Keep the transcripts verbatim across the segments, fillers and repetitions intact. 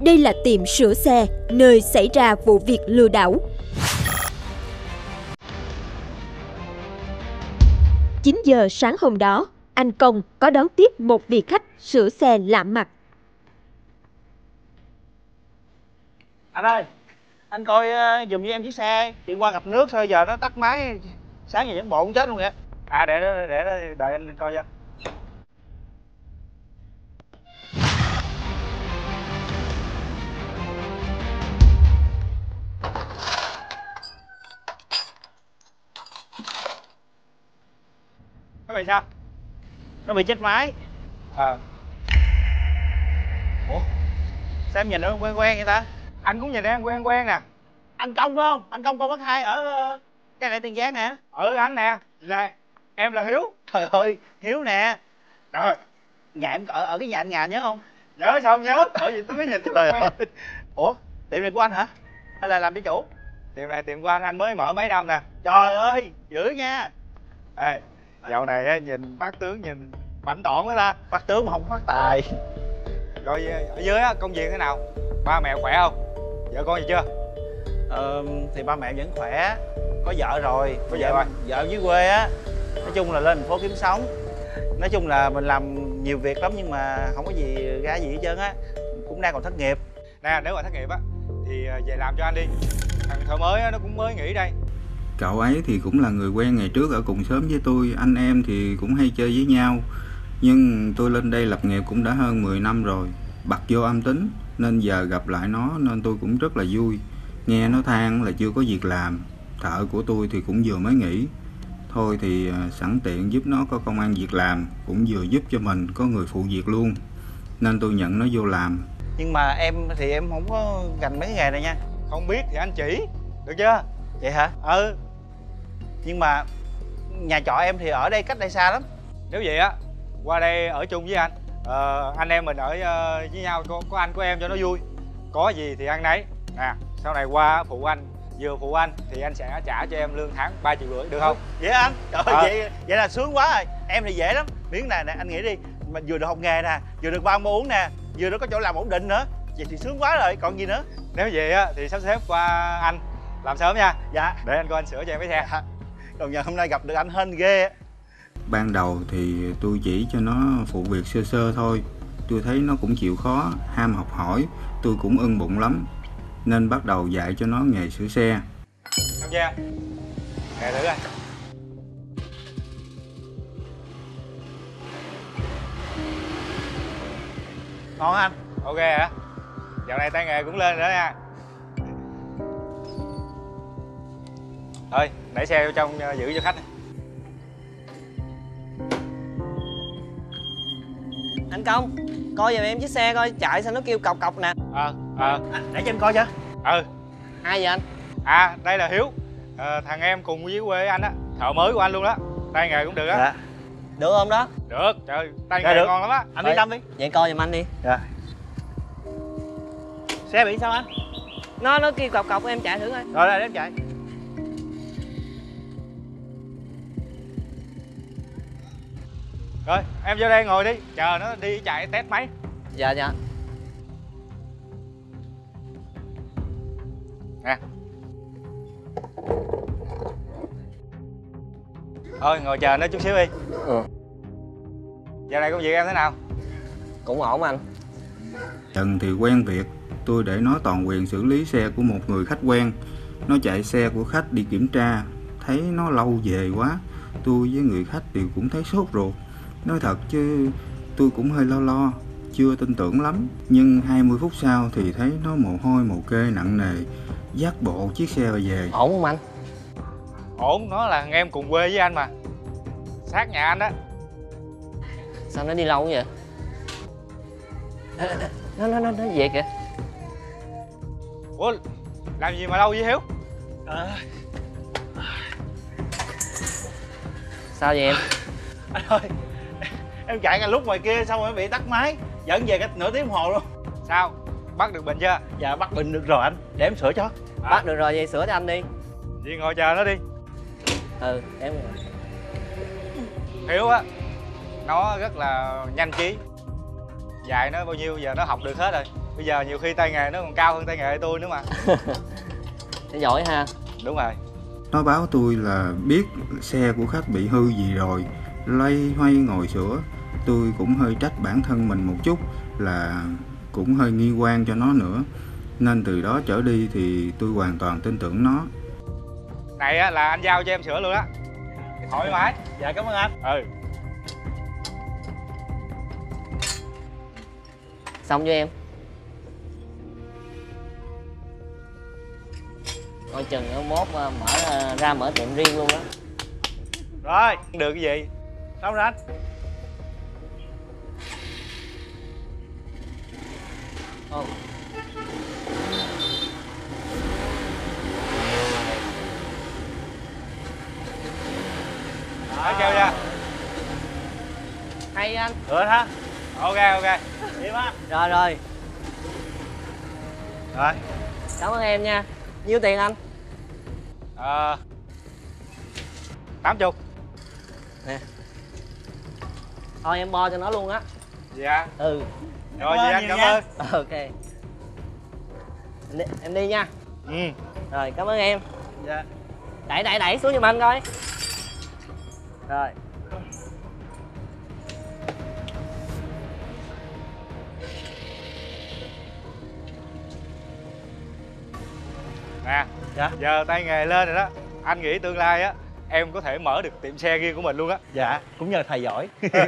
đây là tiệm sửa xe, nơi xảy ra vụ việc lừa đảo. chín giờ sáng hôm đó, anh Công có đón tiếp một vị khách sửa xe lạ mặt. Anh ơi, anh coi uh, giùm với em chiếc xe. Chị qua ngập nước thôi, giờ nó tắt máy. Sáng giờ vẫn bộ không chết luôn kìa. À để để để đợi anh coi cho. Nó bị sao? Nó bị chết máy. Ờ. Ủa? Sao em nhìn nó quen quen vậy ta? Anh cũng nhìn em quen quen nè. Anh Công phải không? Anh Công con bác hai ở cái này Tiền Giang nè. Ừ anh nè. Nè, em là Hiếu. Trời ơi, Hiếu nè. Rồi. Nhà em ở ở cái nhà anh Ngà nhớ không? Nhớ sao không nhớ? Bởi vì tôi mới nhìn trời ơi. Ủa, tiệm này của anh hả? Hay là làm cho chủ? Tiệm này tiệm của anh, anh mới mở mấy năm nè. Trời ơi, dữ nha. Ê, dạo này á, nhìn bác tướng nhìn bảnh tỏn quá ta. Bác tướng mà không phát tài. Rồi ở dưới á, công việc thế nào? Ba mẹ khỏe không? Vợ con gì chưa? Ờ, thì ba mẹ vẫn khỏe. Có vợ rồi. Có vợ rồi. Vợ dưới quê á. Nói chung là lên thành phố kiếm sống. Nói chung là mình làm nhiều việc lắm nhưng mà không có gì ra gì hết trơn á. Cũng đang còn thất nghiệp. Nè, nếu mà thất nghiệp á thì về làm cho anh đi. Thằng thợ mới á, nó cũng mới nghỉ đây. Cậu ấy thì cũng là người quen ngày trước ở cùng xóm với tôi. Anh em thì cũng hay chơi với nhau. Nhưng tôi lên đây lập nghiệp cũng đã hơn mười năm rồi. Bật vô âm tính nên giờ gặp lại nó nên tôi cũng rất là vui. Nghe nó than là chưa có việc làm. Thợ của tôi thì cũng vừa mới nghỉ. Thôi thì sẵn tiện giúp nó có công ăn việc làm, cũng vừa giúp cho mình có người phụ việc luôn. Nên tôi nhận nó vô làm. Nhưng mà em thì em không có gành mấy cái nghề này nha. Không biết thì anh chỉ, được chưa? Vậy hả? Ừ. Nhưng mà nhà trọ em thì ở đây cách đây xa lắm. Nếu vậy á, qua đây ở chung với anh. Ờ, anh em mình ở uh, với nhau, có, có anh có em cho nó vui. Có gì thì ăn nấy. Nè, sau này qua phụ anh, vừa phụ anh thì anh sẽ trả cho em lương tháng ba triệu rưỡi, được không? Vậy anh? Trời ơi, à. vậy, vậy là sướng quá rồi. Em thì dễ lắm. Miếng này nè, anh nghĩ đi. Mình vừa được học nghề nè, vừa được bao ăn uống nè, vừa được có chỗ làm ổn định nữa. Vậy thì sướng quá rồi, còn gì nữa. Nếu vậy á thì sắp xếp qua anh làm sớm nha. Dạ. Để anh coi anh sửa cho em cái xe. Dạ. Còn giờ hôm nay gặp được anh hên ghê. Ban đầu thì tôi chỉ cho nó phụ việc sơ sơ thôi. Tôi thấy nó cũng chịu khó, ham học hỏi. Tôi cũng ưng bụng lắm. Nên bắt đầu dạy cho nó nghề sửa xe. Không nha. Nè thử anh. Ngon anh. Ok hả? Dạo này tay nghề cũng lên rồi đó nha. Thôi, để xe vô trong giữ cho khách. Anh Công, coi giùm em chiếc xe coi chạy sao nó kêu cọc cọc nè. Ờ, ờ. Để cho em coi cho. Ừ. Ai vậy anh? À, đây là Hiếu. Ờ, thằng em cùng với quê anh á, thợ mới của anh luôn đó. Tay nghề cũng được á. Dạ. Được không đó? Được, trời, tay dạ, nghề được. ngon lắm á. Anh yên tâm đi. Vậy coi giùm anh đi. Dạ. Xe bị sao anh? Nó nó kêu cọc cọc em chạy thử coi. Rồi, đây để em chạy. Rồi, em vô đây ngồi đi, chờ nó đi chạy test máy. Dạ dạ. Nè. Thôi ngồi chờ nó chút xíu đi. Ừ. Giờ này công việc em thế nào? Cũng ổn anh. Trần thì quen việc. Tôi để nó toàn quyền xử lý xe của một người khách quen. Nó chạy xe của khách đi kiểm tra. Thấy nó lâu về quá. Tôi với người khách đều cũng thấy sốt ruột. Nói thật chứ tôi cũng hơi lo lo. Chưa tin tưởng lắm. Nhưng hai mươi phút sau thì thấy nó mồ hôi mồ kê nặng nề. Dắt bộ chiếc xe về. Ổn không anh? Ổn, nó là thằng em cùng quê với anh mà. Sát nhà anh đó. Sao nó đi lâu vậy? Nó nó nó nó về kìa. Ủa, làm gì mà lâu vậy Hiếu? À... Sao vậy em? Anh ơi, em chạy cả lúc ngoài kia xong rồi bị tắt máy. Dẫn về cả nửa tiếng đồng hồ luôn. Sao? Bắt được bình chưa? Dạ bắt bình được rồi anh. Để em sửa cho. À. Bắt được rồi vậy sửa cho anh đi. Vậy ngồi chờ nó đi. Ừ, em. Hiếu á, nó rất là nhanh trí. Dạy nó bao nhiêu giờ nó học được hết rồi. Bây giờ nhiều khi tay nghề nó còn cao hơn tay nghề tôi nữa mà. Giỏi ha. Đúng rồi. Nó báo tôi là biết xe của khách bị hư gì rồi, loay hoay ngồi sửa. Tôi cũng hơi trách bản thân mình một chút, là cũng hơi nghi quan cho nó nữa. Nên từ đó trở đi thì tôi hoàn toàn tin tưởng nó. Này á là anh giao cho em sửa luôn á. Thoải mái. Dạ cảm ơn anh. Ừ. Xong cho em. Coi chừng nó mốt mở ra mở tiệm riêng luôn đó. Rồi, được cái gì? Xong rồi anh. Ồ. Anh kêu nha. Hay anh. Được hả? Ok ok. Đi má. Rồi rồi. Rồi. Cảm ơn em nha. Nhiêu tiền anh? Ờ tám chục. Nè. Thôi em bo cho nó luôn á. Dạ. Ừ. Rồi chị anh cảm ơn. Ok. Em đi, em đi nha. Ừ. Rồi cảm ơn em. Dạ. Đẩy đẩy đẩy xuống giùm anh coi. Rồi. Nè. Dạ. Giờ tay nghề lên rồi đó. Anh nghĩ tương lai á em có thể mở được tiệm xe riêng của mình luôn á. Dạ, cũng nhờ thầy giỏi.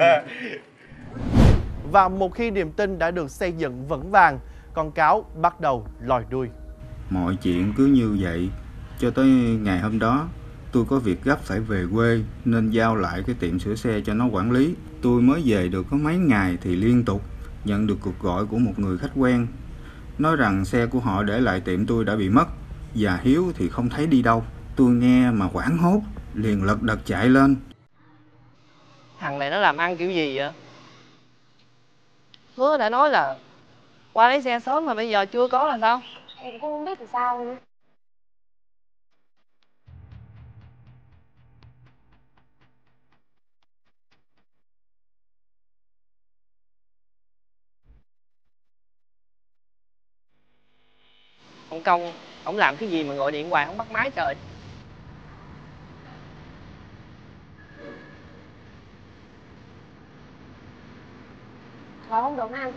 Và một khi niềm tin đã được xây dựng vững vàng, con cáo bắt đầu lòi đuôi. Mọi chuyện cứ như vậy cho tới ngày hôm đó. Tôi có việc gấp phải về quê nên giao lại cái tiệm sửa xe cho nó quản lý. Tôi mới về được có mấy ngày thì liên tục nhận được cuộc gọi của một người khách quen, nói rằng xe của họ để lại tiệm tôi đã bị mất và Hiếu thì không thấy đi đâu. Tôi nghe mà hoảng hốt, liền lật đật chạy lên. Thằng này nó làm ăn kiểu gì vậy? Hứa đã nói là qua lấy xe sớm mà bây giờ chưa có là sao? Em cũng không biết làm sao nữa. Ông Công, ông làm cái gì mà gọi điện hoài không bắt máy trời? Thôi không được anh.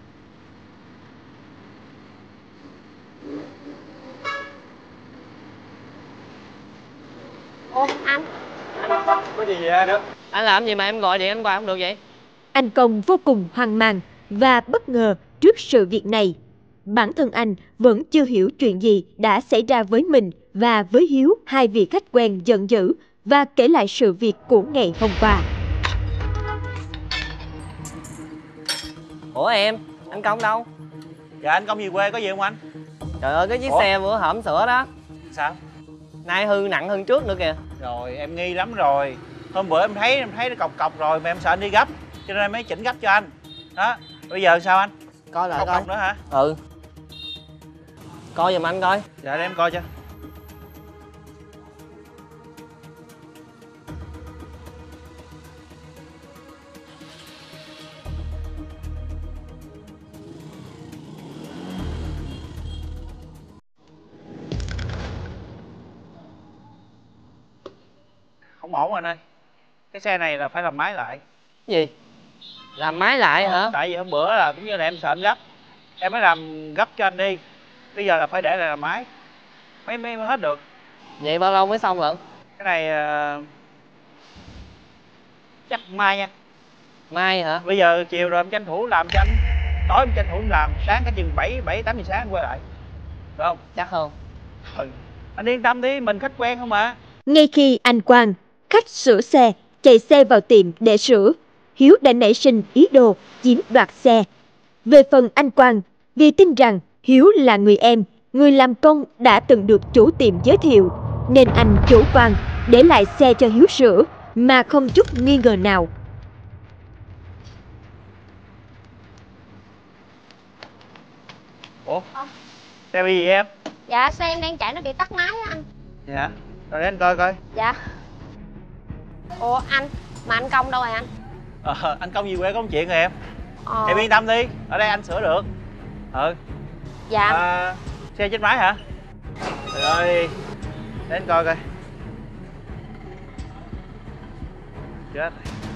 Ô anh. Có gì vậy nữa? Anh làm gì mà em gọi điện anh hoài không được vậy? Anh Công vô cùng hoang mang và bất ngờ trước sự việc này. Bản thân anh vẫn chưa hiểu chuyện gì đã xảy ra với mình và với Hiếu, hai vị khách quen giận dữ và kể lại sự việc của ngày hôm qua. Ủa em, anh Công đâu? Dạ anh Công về quê có gì không anh? Trời ơi cái chiếc Ủa? xe bữa hổm sửa đó, Sao? nay hư nặng hơn trước nữa kìa. Rồi em nghi lắm rồi. Hôm bữa em thấy em thấy nó cọc cọc rồi mà em sợ anh đi gấp, cho nên em mới chỉnh gấp cho anh. Đó, bây giờ sao anh? Coi lại Cọc coi. cọc nữa hả? Ừ. Coi giùm anh coi. Dạ để em coi cho. Không ổn anh ơi. Cái xe này là phải làm máy lại. Gì? Làm máy lại hả? Tại vì hôm bữa là cũng như là em sợ anh gấp, em mới làm gấp cho anh đi. Bây giờ là phải để lại làm máy mới mới hết được. Vậy bao lâu mới xong lận? Cái này uh, chắc mai nha. Mai hả? Bây giờ chiều rồi em tranh thủ làm cho anh, tối em tranh thủ em làm, sáng cả chừng bảy bảy tám giờ sáng anh quay lại, được không? Chắc không? Ừ. Anh yên tâm đi, mình khách quen không mà. Ngay khi anh Quang, khách sửa xe, chạy xe vào tiệm để sửa, Hiếu đã nảy sinh ý đồ chiếm đoạt xe. Về phần anh Quang, vì tin rằng Hiếu là người em, người làm công đã từng được chủ tiệm giới thiệu, nên anh chủ quan để lại xe cho Hiếu sửa mà không chút nghi ngờ nào. Ủa? Xe bị gì em? Dạ xe em đang chạy nó bị tắt máy á anh. Dạ. Rồi để anh coi coi. Dạ. Ủa anh, mà anh Công đâu rồi anh? Ờ, anh Công về quê có một chuyện rồi em. Ờ. Em yên tâm đi, ở đây anh sửa được. Ừ. Dạ. À, xe chết máy hả? Trời ơi, đến coi coi. Chết.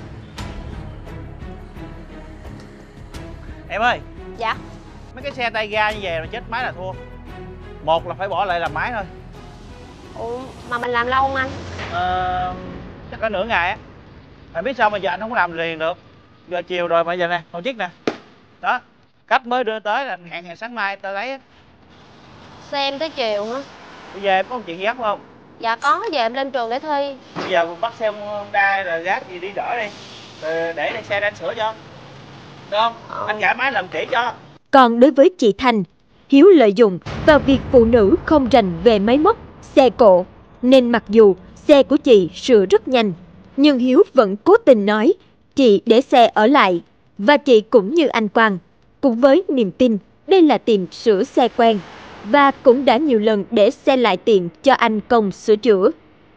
Em ơi. Dạ. Mấy cái xe tay ga như vậy mà chết máy là thua. Một là phải bỏ lại làm máy thôi. Ủa mà mình làm lâu không anh? Ờ, chắc có nửa ngày á. Mày biết sao mà giờ anh không có làm liền được. Giờ chiều rồi mà giờ nè, còn chiếc nè. Đó, khách mới đưa tới là hẹn ngày sáng mai tao lấy á. Xe em tới chiều nữa. Bây giờ em có chuyện gì gấp không? Dạ có, giờ em lên trường để thi. Bây giờ bắt xe Honda rồi gác gì đi đỡ đi. Rồi để lên xe để anh sửa cho. Được không? Ờ. Anh gãi máy làm kỹ cho. Còn đối với chị Thành, Hiếu lợi dụng vào việc phụ nữ không rành về máy móc, xe cộ, nên mặc dù xe của chị sửa rất nhanh, nhưng Hiếu vẫn cố tình nói chị để xe ở lại. Và chị cũng như anh Quang, cũng với niềm tin đây là tiệm sửa xe quen, và cũng đã nhiều lần để xe lại tiệm cho anh công sửa chữa.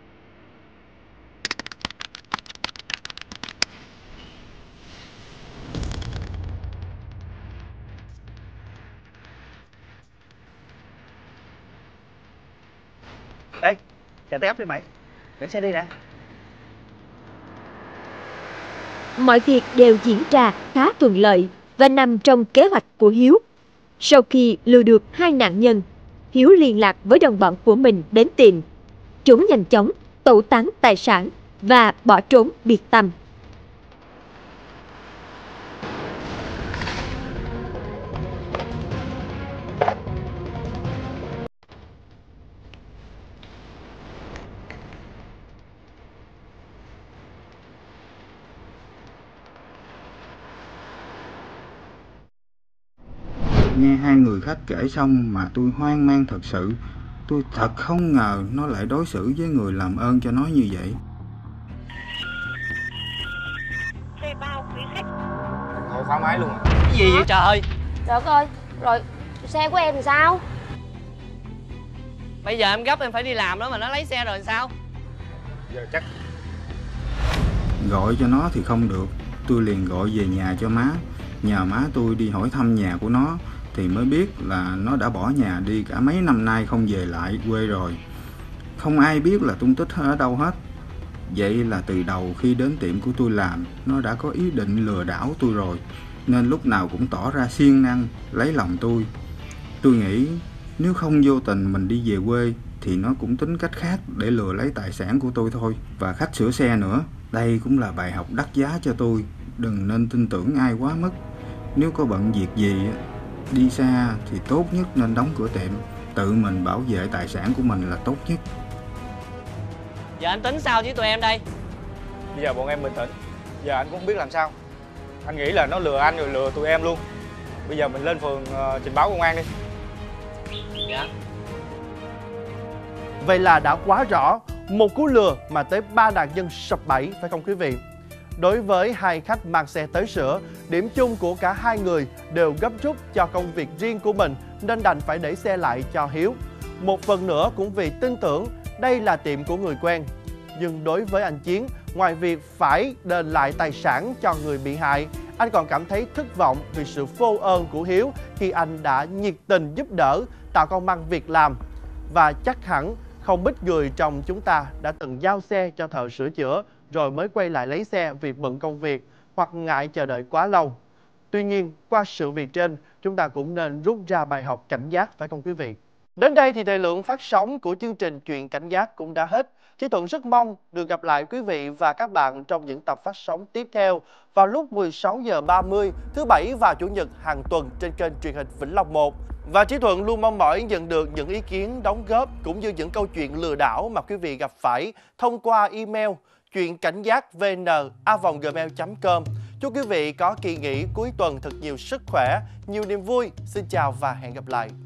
Đây, chạy tay ốc đi mày. Để xe đi nè. Mọi việc đều diễn ra khá thuận lợi và nằm trong kế hoạch của Hiếu. Sau khi lừa được hai nạn nhân, Hiếu liên lạc với đồng bọn của mình đến tiệm. Chúng nhanh chóng tẩu tán tài sản và bỏ trốn biệt tăm. Nghe hai người khách kể xong mà tôi hoang mang thật sự. Tôi thật không ngờ nó lại đối xử với người làm ơn cho nó như vậy. Ngồi phá máy luôn à? Cái gì vậy trời? Trời ơi, rồi xe của em thì sao? Bây giờ em gấp em phải đi làm đó mà nó lấy xe rồi sao? Giờ chắc Gọi cho nó thì không được. Tôi liền gọi về nhà cho má. Nhờ má tôi đi hỏi thăm nhà của nó thì mới biết là nó đã bỏ nhà đi cả mấy năm nay không về lại quê rồi. Không ai biết là tung tích ở đâu hết. Vậy là từ đầu khi đến tiệm của tôi làm, nó đã có ý định lừa đảo tôi rồi, nên lúc nào cũng tỏ ra siêng năng lấy lòng tôi. Tôi nghĩ nếu không vô tình mình đi về quê thì nó cũng tính cách khác để lừa lấy tài sản của tôi thôi. Và khách sửa xe nữa, đây cũng là bài học đắt giá cho tôi. Đừng nên tin tưởng ai quá mức. Nếu có bận việc gì đi xa thì tốt nhất nên đóng cửa tiệm. Tự mình bảo vệ tài sản của mình là tốt nhất. Giờ anh tính sao với tụi em đây? bây giờ bọn em bình tĩnh. Giờ anh cũng không biết làm sao. Anh nghĩ là nó lừa anh rồi lừa tụi em luôn. Bây giờ mình lên phường uh, trình báo công an đi. Dạ. Vậy là đã quá rõ, một cú lừa mà tới ba nạn nhân sập bẫy, phải không quý vị? Đối với hai khách mang xe tới sửa, điểm chung của cả hai người đều gấp rút cho công việc riêng của mình nên đành phải để xe lại cho Hiếu. Một phần nữa cũng vì tin tưởng đây là tiệm của người quen. Nhưng đối với anh Chiến, ngoài việc phải đền lại tài sản cho người bị hại, anh còn cảm thấy thất vọng vì sự vô ơn của Hiếu khi anh đã nhiệt tình giúp đỡ, tạo công ăn việc làm. Và chắc hẳn không ít người trong chúng ta đã từng giao xe cho thợ sửa chữa rồi mới quay lại lấy xe vì bận công việc hoặc ngại chờ đợi quá lâu. Tuy nhiên, qua sự việc trên, chúng ta cũng nên rút ra bài học cảnh giác, phải không quý vị? Đến đây thì thời lượng phát sóng của chương trình Chuyện Cảnh Giác cũng đã hết. Chí Thuận rất mong được gặp lại quý vị và các bạn trong những tập phát sóng tiếp theo vào lúc mười sáu giờ ba mươi thứ Bảy và Chủ nhật hàng tuần trên kênh truyền hình Vĩnh Long một. Và Chí Thuận luôn mong mỏi nhận được những ý kiến, đóng góp cũng như những câu chuyện lừa đảo mà quý vị gặp phải thông qua email chuyện cảnh giác vn a vòng gmail chấm com. Chúc quý vị có kỳ nghỉ cuối tuần thật nhiều sức khỏe, nhiều niềm vui. Xin chào và hẹn gặp lại.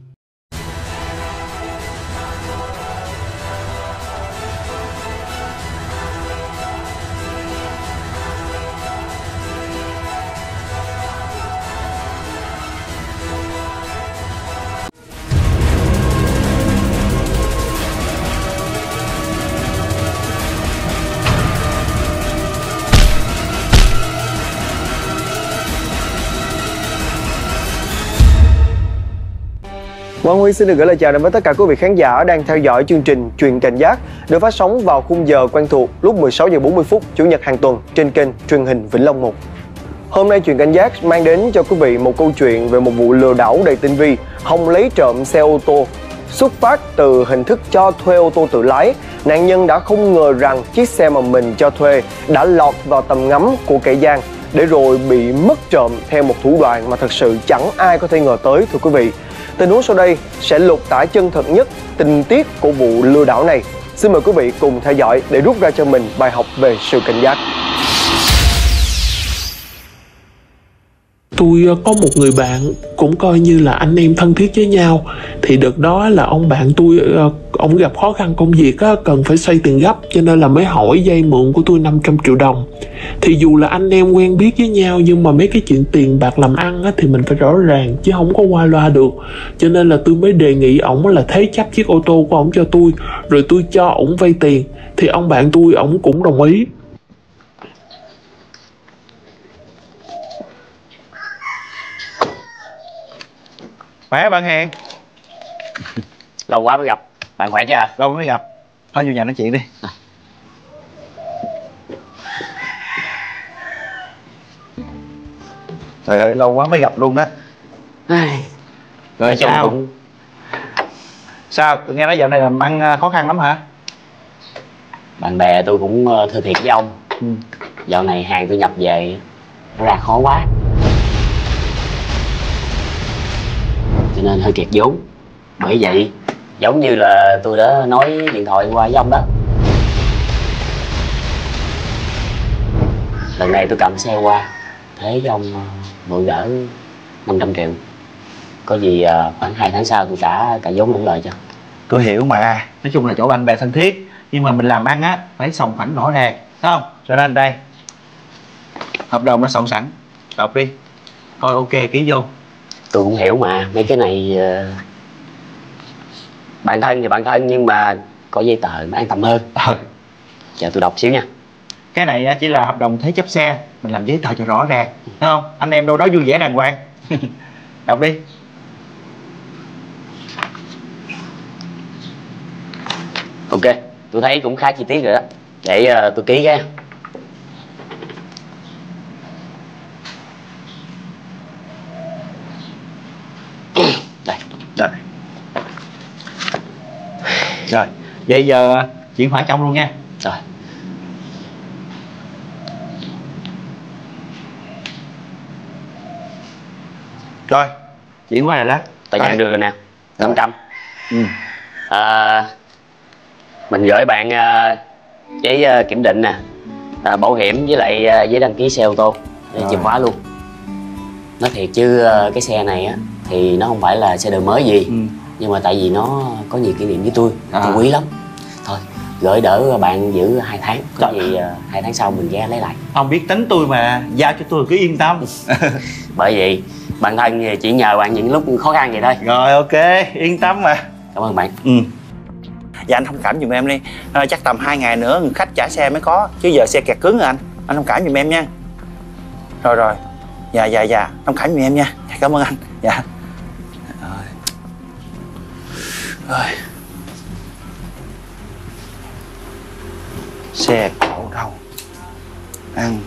Quang Huy xin được gửi lời chào đến với tất cả quý vị khán giả đang theo dõi chương trình Chuyện Cảnh Giác được phát sóng vào khung giờ quen thuộc lúc mười sáu giờ bốn mươi phút Chủ nhật hàng tuần trên kênh truyền hình Vĩnh Long một. Hôm nay Chuyện Cảnh Giác mang đến cho quý vị một câu chuyện về một vụ lừa đảo đầy tinh vi, hòng lấy trộm xe ô tô. Xuất phát từ hình thức cho thuê ô tô tự lái, nạn nhân đã không ngờ rằng chiếc xe mà mình cho thuê đã lọt vào tầm ngắm của kẻ gian, để rồi bị mất trộm theo một thủ đoạn mà thật sự chẳng ai có thể ngờ tới, thưa quý vị. Tình huống sau đây sẽ lột tả chân thật nhất tình tiết của vụ lừa đảo này. Xin mời quý vị cùng theo dõi để rút ra cho mình bài học về sự cảnh giác. Tôi có một người bạn cũng coi như là anh em thân thiết với nhau. Thì đợt đó là ông bạn tôi, ông gặp khó khăn công việc á, cần phải xoay tiền gấp, cho nên là mới hỏi vay mượn của tôi năm trăm triệu đồng. Thì dù là anh em quen biết với nhau, nhưng mà mấy cái chuyện tiền bạc làm ăn á, thì mình phải rõ ràng chứ không có qua loa được. Cho nên là tôi mới đề nghị ổng là thế chấp chiếc ô tô của ổng cho tôi, rồi tôi cho ổng vay tiền. Thì ông bạn tôi ổng cũng đồng ý. Khỏe bạn Hiền. Lâu quá mới gặp. Bạn khỏe chứ à? Lâu mới gặp. Thôi vô nhà nói chuyện đi. À. Trời ơi, lâu quá mới gặp luôn đó. Rồi sao? Cũng... Sao? Tôi nghe nói dạo này làm ăn khó khăn lắm hả? Bạn bè tôi cũng thưa thiệt với ông. Ừ. Dạo này hàng tôi nhập về nó ra khó quá, cho nên hơi kiệt vốn. Bởi vậy giống như là tôi đã nói điện thoại qua với ông đó, lần này tôi cầm xe qua thế với ông mượn đỡ năm trăm triệu. Có gì khoảng hai tháng sau tôi trả cả vốn lẫn lời cho. Tôi hiểu mà, nói chung là chỗ bạn bè thân thiết, nhưng mà mình làm ăn á phải sòng phẳng rõ ràng, đúng không? Cho nên đây hợp đồng nó soạn sẵn, đọc đi thôi. Ok, ký vô. Tôi cũng hiểu mà, mấy cái này uh, bạn thân thì bạn thân, nhưng mà có giấy tờ mới an tâm hơn. Ừ. Chờ tôi đọc xíu nha. Cái này chỉ là hợp đồng thế chấp xe, mình làm giấy tờ cho rõ ràng, đúng không? Anh em đâu đó vui vẻ đàng hoàng. Đọc đi. Ok, tôi thấy cũng khá chi tiết rồi đó. Để uh, tôi ký cái. Đây. Rồi. Rồi, vậy giờ chuyển khoản trong luôn nha. Rồi. Rồi, chuyển qua rồi đó. Tài nhận được rồi nè, năm trăm. Ừ. À, mình gửi bạn uh, giấy uh, kiểm định nè, à, bảo hiểm với lại uh, giấy đăng ký xe ô tô, chìa khóa luôn. Nói thiệt chứ uh, cái xe này á thì nó không phải là xe đời mới gì. Ừ. Nhưng mà tại vì nó có nhiều kỷ niệm với tôi, à. tôi quý lắm. Thôi, gửi đỡ bạn giữ hai tháng. Có Trời. gì uh, hai tháng sau mình ghé lấy lại. Ông biết tính tôi mà, giao cho tôi cứ yên tâm. Bởi vậy, bạn thân chỉ nhờ bạn những lúc khó khăn vậy thôi. Rồi, ok, yên tâm mà. Cảm ơn bạn. Ừ. Dạ anh thông cảm giùm em đi, à, chắc tầm hai ngày nữa người khách trả xe mới có, chứ giờ xe kẹt cứng rồi anh. Anh thông cảm giùm em nha. Rồi rồi. Dạ dạ dạ, thông cảm giùm em nha. Cảm ơn anh. Dạ. Rồi. Rồi. Xe cổ đâu? Ăn.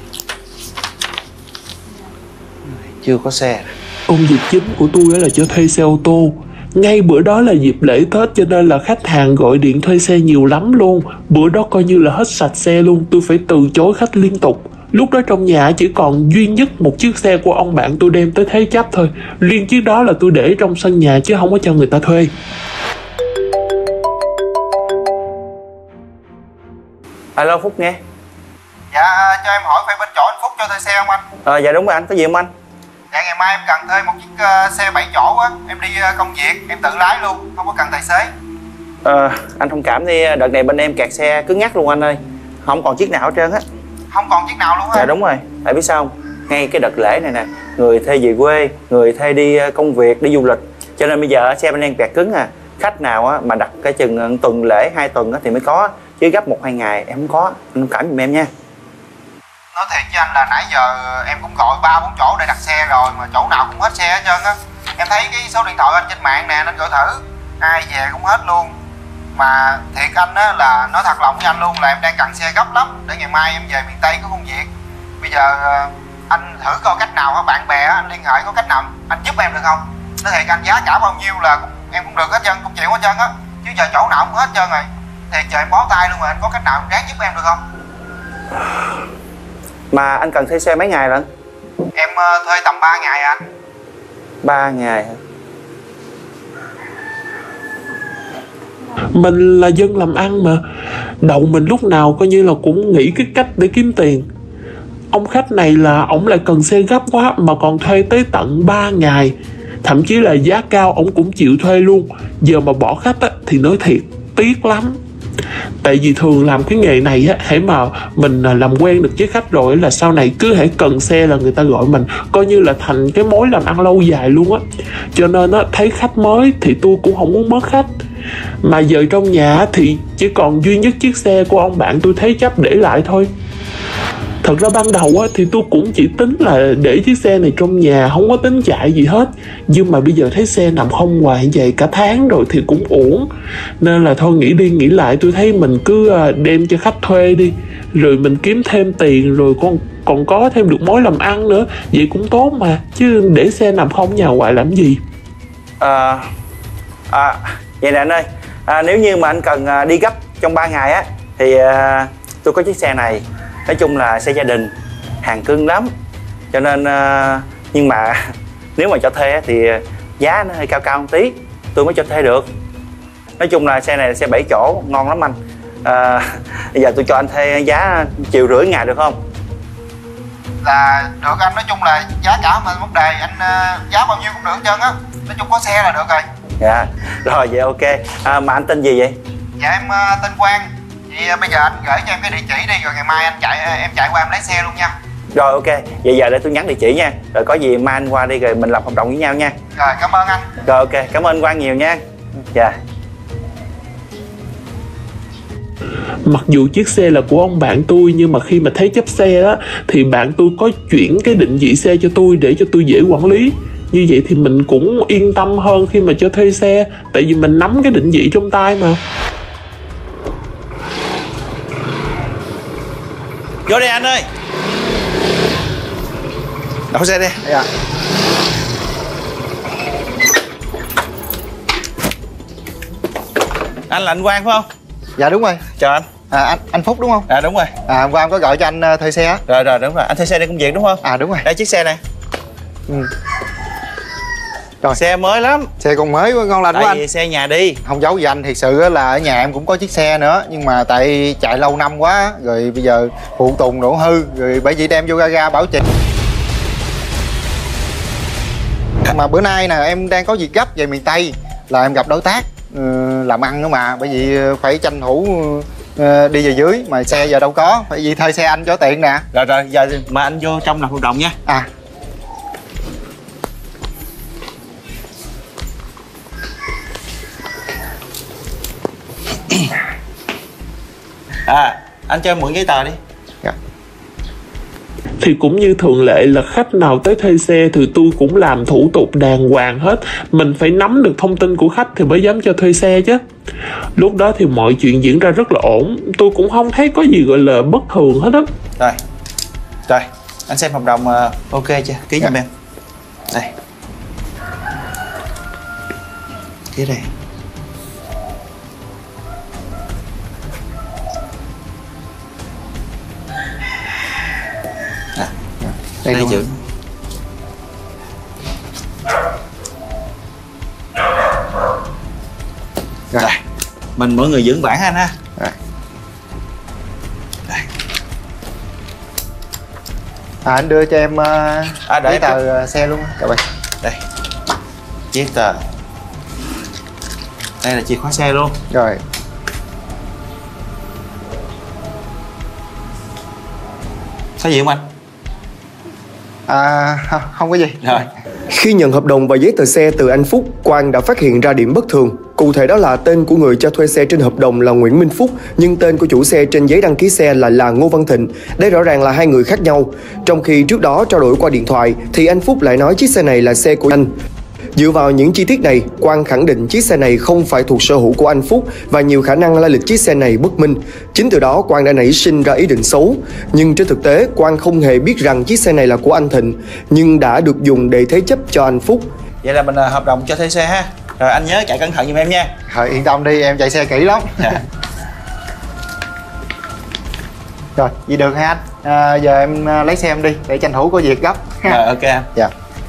Chưa có xe. Công việc chính của tôi là cho thuê xe ô tô. Ngay bữa đó là dịp lễ Tết, cho nên là khách hàng gọi điện thuê xe nhiều lắm luôn. Bữa đó coi như là hết sạch xe luôn, tôi phải từ chối khách liên tục. Lúc đó trong nhà chỉ còn duy nhất một chiếc xe của ông bạn tôi đem tới thế chấp thôi. Riêng chiếc đó là tôi để trong sân nhà chứ không có cho người ta thuê. Alo Phúc nghe. Dạ cho em hỏi phải bên chỗ anh Phúc cho thuê xe không anh? Ờ à, dạ đúng rồi anh, có gì không anh? Dạ ngày mai em cần thuê một chiếc uh, xe bảy chỗ á, em đi uh, công việc, em tự lái luôn, không có cần tài xế. Ờ à, anh thông cảm đi, đợt này bên em kẹt xe cứng ngắc luôn anh ơi. Không còn chiếc nào hết trơn á. Không còn chiếc nào luôn hả? Dạ đúng rồi, tại biết sao không? Ngay cái đợt lễ này nè, người thuê về quê, người thuê đi công việc, đi du lịch, cho nên bây giờ xe bên em kẹt cứng à. Khách nào á mà đặt cái chừng tuần lễ, hai tuần á thì mới có, chứ gấp một hai ngày em không có. Anh thông cảm giùm em nha. Nói thiệt với anh là nãy giờ em cũng gọi ba bốn chỗ để đặt xe rồi mà chỗ nào cũng hết xe hết trơn á. Em thấy cái số điện thoại anh trên mạng nè nên gọi thử. Ai về cũng hết luôn. Mà thiệt anh á là nói thật lòng với anh luôn là em đang cần xe gấp lắm, để ngày mai em về miền Tây có công việc. Bây giờ anh thử coi cách nào á, bạn bè anh liên hệ có cách nào anh giúp em được không? Nói thiệt anh, giá cả bao nhiêu là em cũng được hết trơn, cũng chịu hết trơn á. Chứ giờ chỗ nào cũng hết trơn rồi. Thiệt giờ em bó tay luôn rồi, anh có cách nào ráng giúp em được không? Mà anh cần thuê xe mấy ngày lận? Em uh, thuê tầm ba ngày anh. ba ngày hả? Mình là dân làm ăn mà, đầu mình lúc nào coi như là cũng nghĩ cái cách để kiếm tiền. Ông khách này là ổng lại cần xe gấp quá mà còn thuê tới tận ba ngày. Thậm chí là giá cao ổng cũng chịu thuê luôn. Giờ mà bỏ khách á, thì nói thiệt tiếc lắm. Tại vì thường làm cái nghề này á, hễ mà mình làm quen được với khách rồi là sau này cứ hễ cần xe là người ta gọi mình, coi như là thành cái mối làm ăn lâu dài luôn á. Cho nên á, thấy khách mới thì tôi cũng không muốn mất khách. Mà giờ trong nhà thì chỉ còn duy nhất chiếc xe của ông bạn tôi thế chấp để lại thôi. Thật ra ban đầu á, thì tôi cũng chỉ tính là để chiếc xe này trong nhà, không có tính chạy gì hết. Nhưng mà bây giờ thấy xe nằm không hoài vậy cả tháng rồi thì cũng uổng. Nên là thôi nghĩ đi nghĩ lại tôi thấy mình cứ đem cho khách thuê đi. Rồi mình kiếm thêm tiền rồi còn, còn có thêm được mối làm ăn nữa. Vậy cũng tốt mà. Chứ để xe nằm không nhà hoài làm gì. À, à, vậy nè anh ơi, à, nếu như mà anh cần đi gấp trong ba ngày á thì à, tôi có chiếc xe này. Nói chung là xe gia đình, hàng cưng lắm. Cho nên uh, nhưng mà nếu mà cho thuê thì giá nó hơi cao cao một tí, tôi mới cho thuê được. Nói chung là xe này là xe bảy chỗ, ngon lắm anh. uh, Bây giờ tôi cho anh thuê giá triệu rưỡi ngày được không? Là được anh, nói chung là giá cả mà vấn đề anh uh, giá bao nhiêu cũng được hết trơn á. Nói chung có xe là được rồi. Dạ, rồi vậy ok. À, mà anh tên gì vậy? Dạ em uh, tên Quang. Vậy bây giờ anh gửi cho em cái địa chỉ đi, rồi ngày mai anh chạy em chạy qua em lấy xe luôn nha. Rồi ok, vậy giờ để tôi nhắn địa chỉ nha. Rồi có gì mai anh qua đi rồi mình làm hợp đồng với nhau nha. Rồi cảm ơn anh. Rồi ok, cảm ơn anh Quang nhiều nha. Dạ. Mặc dù chiếc xe là của ông bạn tôi, nhưng mà khi mà thấy chấp xe đó thì bạn tôi có chuyển cái định vị xe cho tôi để cho tôi dễ quản lý. Như vậy thì mình cũng yên tâm hơn khi mà cho thuê xe, tại vì mình nắm cái định vị trong tay mà. Vô đây anh ơi. Đậu xe đi. Dạ. Anh là anh Quang phải không? Dạ đúng rồi. Chào anh. À anh anh Phúc đúng không? À đúng rồi. À hôm qua em có gọi cho anh uh, thuê xe á. Rồi rồi đúng rồi. Anh thuê xe đi công việc đúng không? À đúng rồi. Đây chiếc xe này. Ừ. Rồi. Xe mới lắm. Xe còn mới ngon lành quá anh. Tại vì xe nhà đi. Không giấu gì anh, thiệt sự là ở nhà em cũng có chiếc xe nữa, nhưng mà tại chạy lâu năm quá rồi bây giờ phụ tùng đổ hư rồi bởi vậy đem vô gara bảo trì. Mà bữa nay nè em đang có việc gấp về miền Tây, là em gặp đối tác uh, làm ăn nữa mà, bởi vì phải tranh thủ uh, đi về dưới mà xe giờ đâu có, phải vì thuê xe anh cho tiện nè. Rồi rồi giờ mà anh vô trong làm hợp đồng nha. À. À, anh cho em mượn giấy tờ đi. Dạ. Thì cũng như thường lệ là khách nào tới thuê xe thì tôi cũng làm thủ tục đàng hoàng hết. Mình phải nắm được thông tin của khách thì mới dám cho thuê xe chứ. Lúc đó thì mọi chuyện diễn ra rất là ổn. Tôi cũng không thấy có gì gọi là bất thường hết á. Rồi. Rồi, anh xem hợp đồng uh, ok chưa? Ký giùm em. Đây. Ký đây. Đây Đây chữ. Rồi. Rồi. Mình mỗi người dưỡng bản anh ha. Rồi. À anh đưa cho em uh, à, giấy tờ uh, xe luôn. Các bạn. Đây. Giấy tờ. Đây là chìa khóa xe luôn. Rồi. Sao gì không anh? À không có gì. Rồi. Khi nhận hợp đồng và giấy tờ xe từ anh Phúc, Quang đã phát hiện ra điểm bất thường. Cụ thể đó là tên của người cho thuê xe trên hợp đồng là Nguyễn Minh Phúc, nhưng tên của chủ xe trên giấy đăng ký xe là là Ngô Văn Thịnh. Đây rõ ràng là hai người khác nhau. Trong khi trước đó trao đổi qua điện thoại thì anh Phúc lại nói chiếc xe này là xe của anh. Dựa vào những chi tiết này, Quang khẳng định chiếc xe này không phải thuộc sở hữu của anh Phúc và nhiều khả năng lai lịch chiếc xe này bất minh. Chính từ đó Quang đã nảy sinh ra ý định xấu. Nhưng trên thực tế, Quang không hề biết rằng chiếc xe này là của anh Thịnh, nhưng đã được dùng để thế chấp cho anh Phúc. Vậy là mình hợp đồng cho thuê xe ha. Rồi anh nhớ chạy cẩn thận giùm em nha. Thôi yên tâm đi, em chạy xe kỹ lắm. Rồi, vậy được ha anh. À, giờ em lấy xe em đi để tranh thủ có việc gấp. Rồi ok anh. Dạ.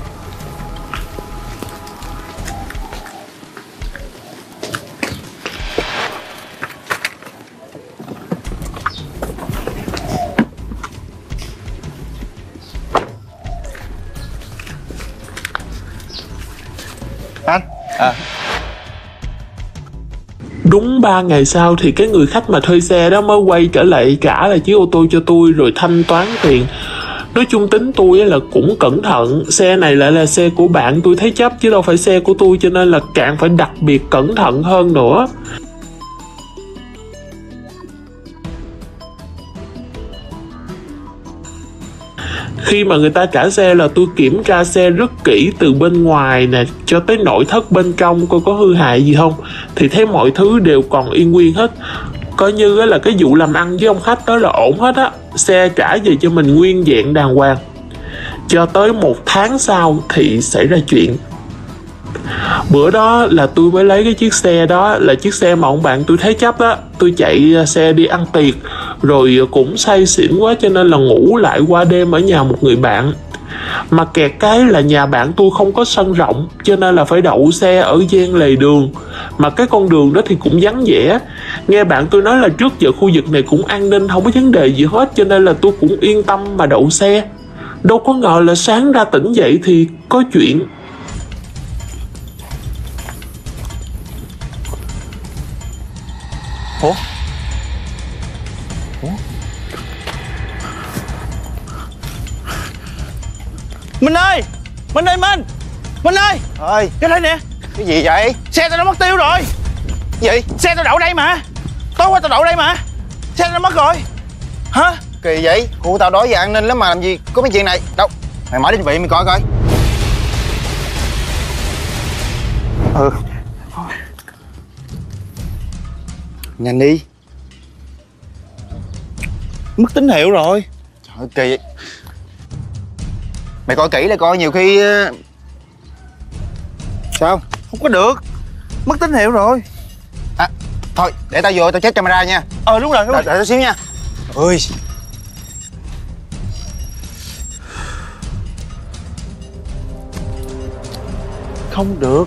Anh. À. Đúng ba ngày sau thì cái người khách mà thuê xe đó mới quay trở lại trả lại chiếc ô tô cho tôi rồi thanh toán tiền. Nói chung tính tôi là cũng cẩn thận, xe này lại là xe của bạn tôi thế chấp chứ đâu phải xe của tôi, cho nên là càng phải đặc biệt cẩn thận hơn nữa. Khi mà người ta trả xe là tôi kiểm tra xe rất kỹ từ bên ngoài nè cho tới nội thất bên trong coi có hư hại gì không, thì thấy mọi thứ đều còn yên nguyên hết. Coi như là cái vụ làm ăn với ông khách đó là ổn hết á, xe trả về cho mình nguyên vẹn đàng hoàng. Cho tới một tháng sau thì xảy ra chuyện. Bữa đó là tôi mới lấy cái chiếc xe đó, là chiếc xe mà ông bạn tôi thế chấp đó. Tôi chạy xe đi ăn tiệc rồi cũng say xỉn quá cho nên là ngủ lại qua đêm ở nhà một người bạn. Mà kẹt cái là nhà bạn tôi không có sân rộng cho nên là phải đậu xe ở gian lề đường. Mà cái con đường đó thì cũng vắng vẻ. Nghe bạn tôi nói là trước giờ khu vực này cũng an ninh, không có vấn đề gì hết, cho nên là tôi cũng yên tâm mà đậu xe. Đâu có ngờ là sáng ra tỉnh dậy thì có chuyện. Ủa? Ủa? Minh ơi! Minh ơi Minh! Minh ơi! Ơi! Cái đây nè! Cái gì vậy? Xe tao đã mất tiêu rồi! Gì? Xe tao đậu đây mà! Tối qua tao đậu đây mà! Xe tao mất rồi! Hả? Kỳ vậy? Khu tao đối với an ninh lắm mà làm gì có mấy chuyện này. Đâu? Mày mở định vị mày coi coi. Ừ. Nhanh đi. Mất tín hiệu rồi. Trời kỳ vậy. Mày coi kỹ lại coi, nhiều khi... Sao? Không có được. Mất tín hiệu rồi. À, thôi, để tao vô tao check camera nha. Ờ đúng rồi, đúng rồi. Đợi tao xíu nha. Ôi. Không được.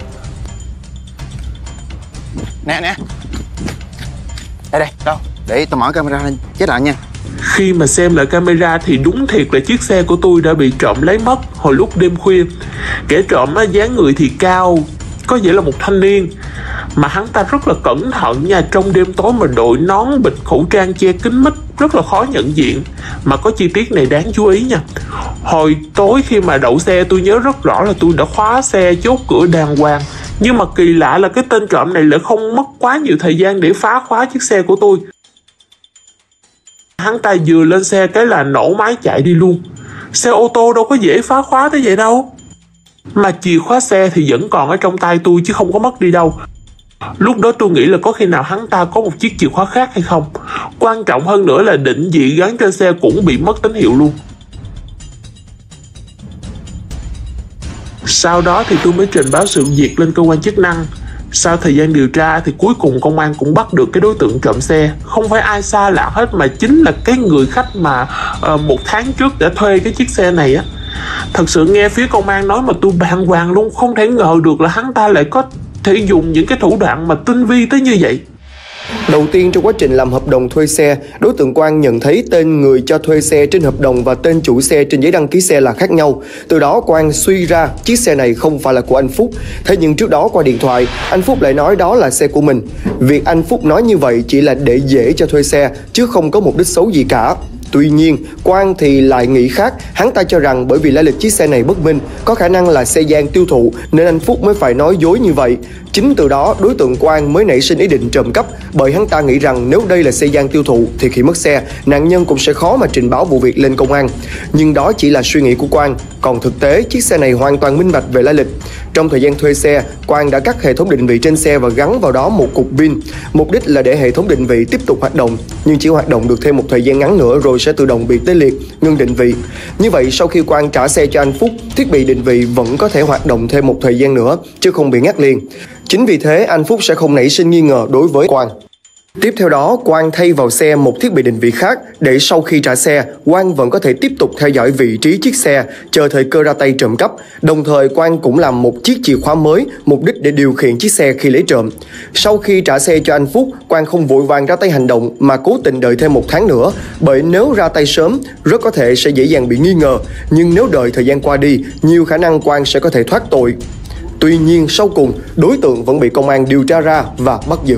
Nè nè. Đây đây, đâu? Để tao mở camera lên check lại nha. Khi mà xem lại camera thì đúng thiệt là chiếc xe của tôi đã bị trộm lấy mất hồi lúc đêm khuya. Kẻ trộm á, dáng người thì cao, có vẻ là một thanh niên, mà hắn ta rất là cẩn thận nha. Trong đêm tối mà đội nón, bịt khẩu trang, che kín mít, rất là khó nhận diện. Mà có chi tiết này đáng chú ý nha. Hồi tối khi mà đậu xe tôi nhớ rất rõ là tôi đã khóa xe, chốt cửa đàng hoàng. Nhưng mà kỳ lạ là cái tên trộm này lại không mất quá nhiều thời gian để phá khóa chiếc xe của tôi. Hắn ta vừa lên xe cái là nổ máy chạy đi luôn. Xe ô tô đâu có dễ phá khóa tới vậy đâu. Mà chìa khóa xe thì vẫn còn ở trong tay tôi chứ không có mất đi đâu. Lúc đó tôi nghĩ là có khi nào hắn ta có một chiếc chìa khóa khác hay không. Quan trọng hơn nữa là định vị gắn trên xe cũng bị mất tín hiệu luôn. Sau đó thì tôi mới trình báo sự việc lên cơ quan chức năng. Sau thời gian điều tra thì cuối cùng công an cũng bắt được cái đối tượng trộm xe. Không phải ai xa lạ hết mà chính là cái người khách mà uh, một tháng trước đã thuê cái chiếc xe này á. Thật sự nghe phía công an nói mà tôi bàng hoàng luôn. Không thể ngờ được là hắn ta lại có thể dùng những cái thủ đoạn mà tinh vi tới như vậy. Đầu tiên trong quá trình làm hợp đồng thuê xe, đối tượng Quang nhận thấy tên người cho thuê xe trên hợp đồng và tên chủ xe trên giấy đăng ký xe là khác nhau. Từ đó Quang suy ra chiếc xe này không phải là của anh Phúc. Thế nhưng trước đó qua điện thoại, anh Phúc lại nói đó là xe của mình. Việc anh Phúc nói như vậy chỉ là để dễ cho thuê xe chứ không có mục đích xấu gì cả. Tuy nhiên, Quang thì lại nghĩ khác. Hắn ta cho rằng bởi vì lai lịch chiếc xe này bất minh, có khả năng là xe gian tiêu thụ nên anh Phúc mới phải nói dối như vậy. Chính từ đó đối tượng Quang mới nảy sinh ý định trộm cắp, bởi hắn ta nghĩ rằng nếu đây là xe gian tiêu thụ thì khi mất xe, nạn nhân cũng sẽ khó mà trình báo vụ việc lên công an. Nhưng đó chỉ là suy nghĩ của Quang, còn thực tế chiếc xe này hoàn toàn minh bạch về lai lịch. Trong thời gian thuê xe, Quang đã cắt hệ thống định vị trên xe và gắn vào đó một cục pin. Mục đích là để hệ thống định vị tiếp tục hoạt động, nhưng chỉ hoạt động được thêm một thời gian ngắn nữa rồi sẽ tự động bị tê liệt, ngưng định vị. Như vậy, sau khi Quang trả xe cho anh Phúc, thiết bị định vị vẫn có thể hoạt động thêm một thời gian nữa, chứ không bị ngắt liền. Chính vì thế, anh Phúc sẽ không nảy sinh nghi ngờ đối với Quang. Tiếp theo đó, Quang thay vào xe một thiết bị định vị khác để sau khi trả xe, Quang vẫn có thể tiếp tục theo dõi vị trí chiếc xe, chờ thời cơ ra tay trộm cắp. Đồng thời, Quang cũng làm một chiếc chìa khóa mới, mục đích để điều khiển chiếc xe khi lấy trộm. Sau khi trả xe cho anh Phúc, Quang không vội vàng ra tay hành động mà cố tình đợi thêm một tháng nữa, bởi nếu ra tay sớm, rất có thể sẽ dễ dàng bị nghi ngờ. Nhưng nếu đợi thời gian qua đi, nhiều khả năng Quang sẽ có thể thoát tội. Tuy nhiên, sau cùng, đối tượng vẫn bị công an điều tra ra và bắt giữ.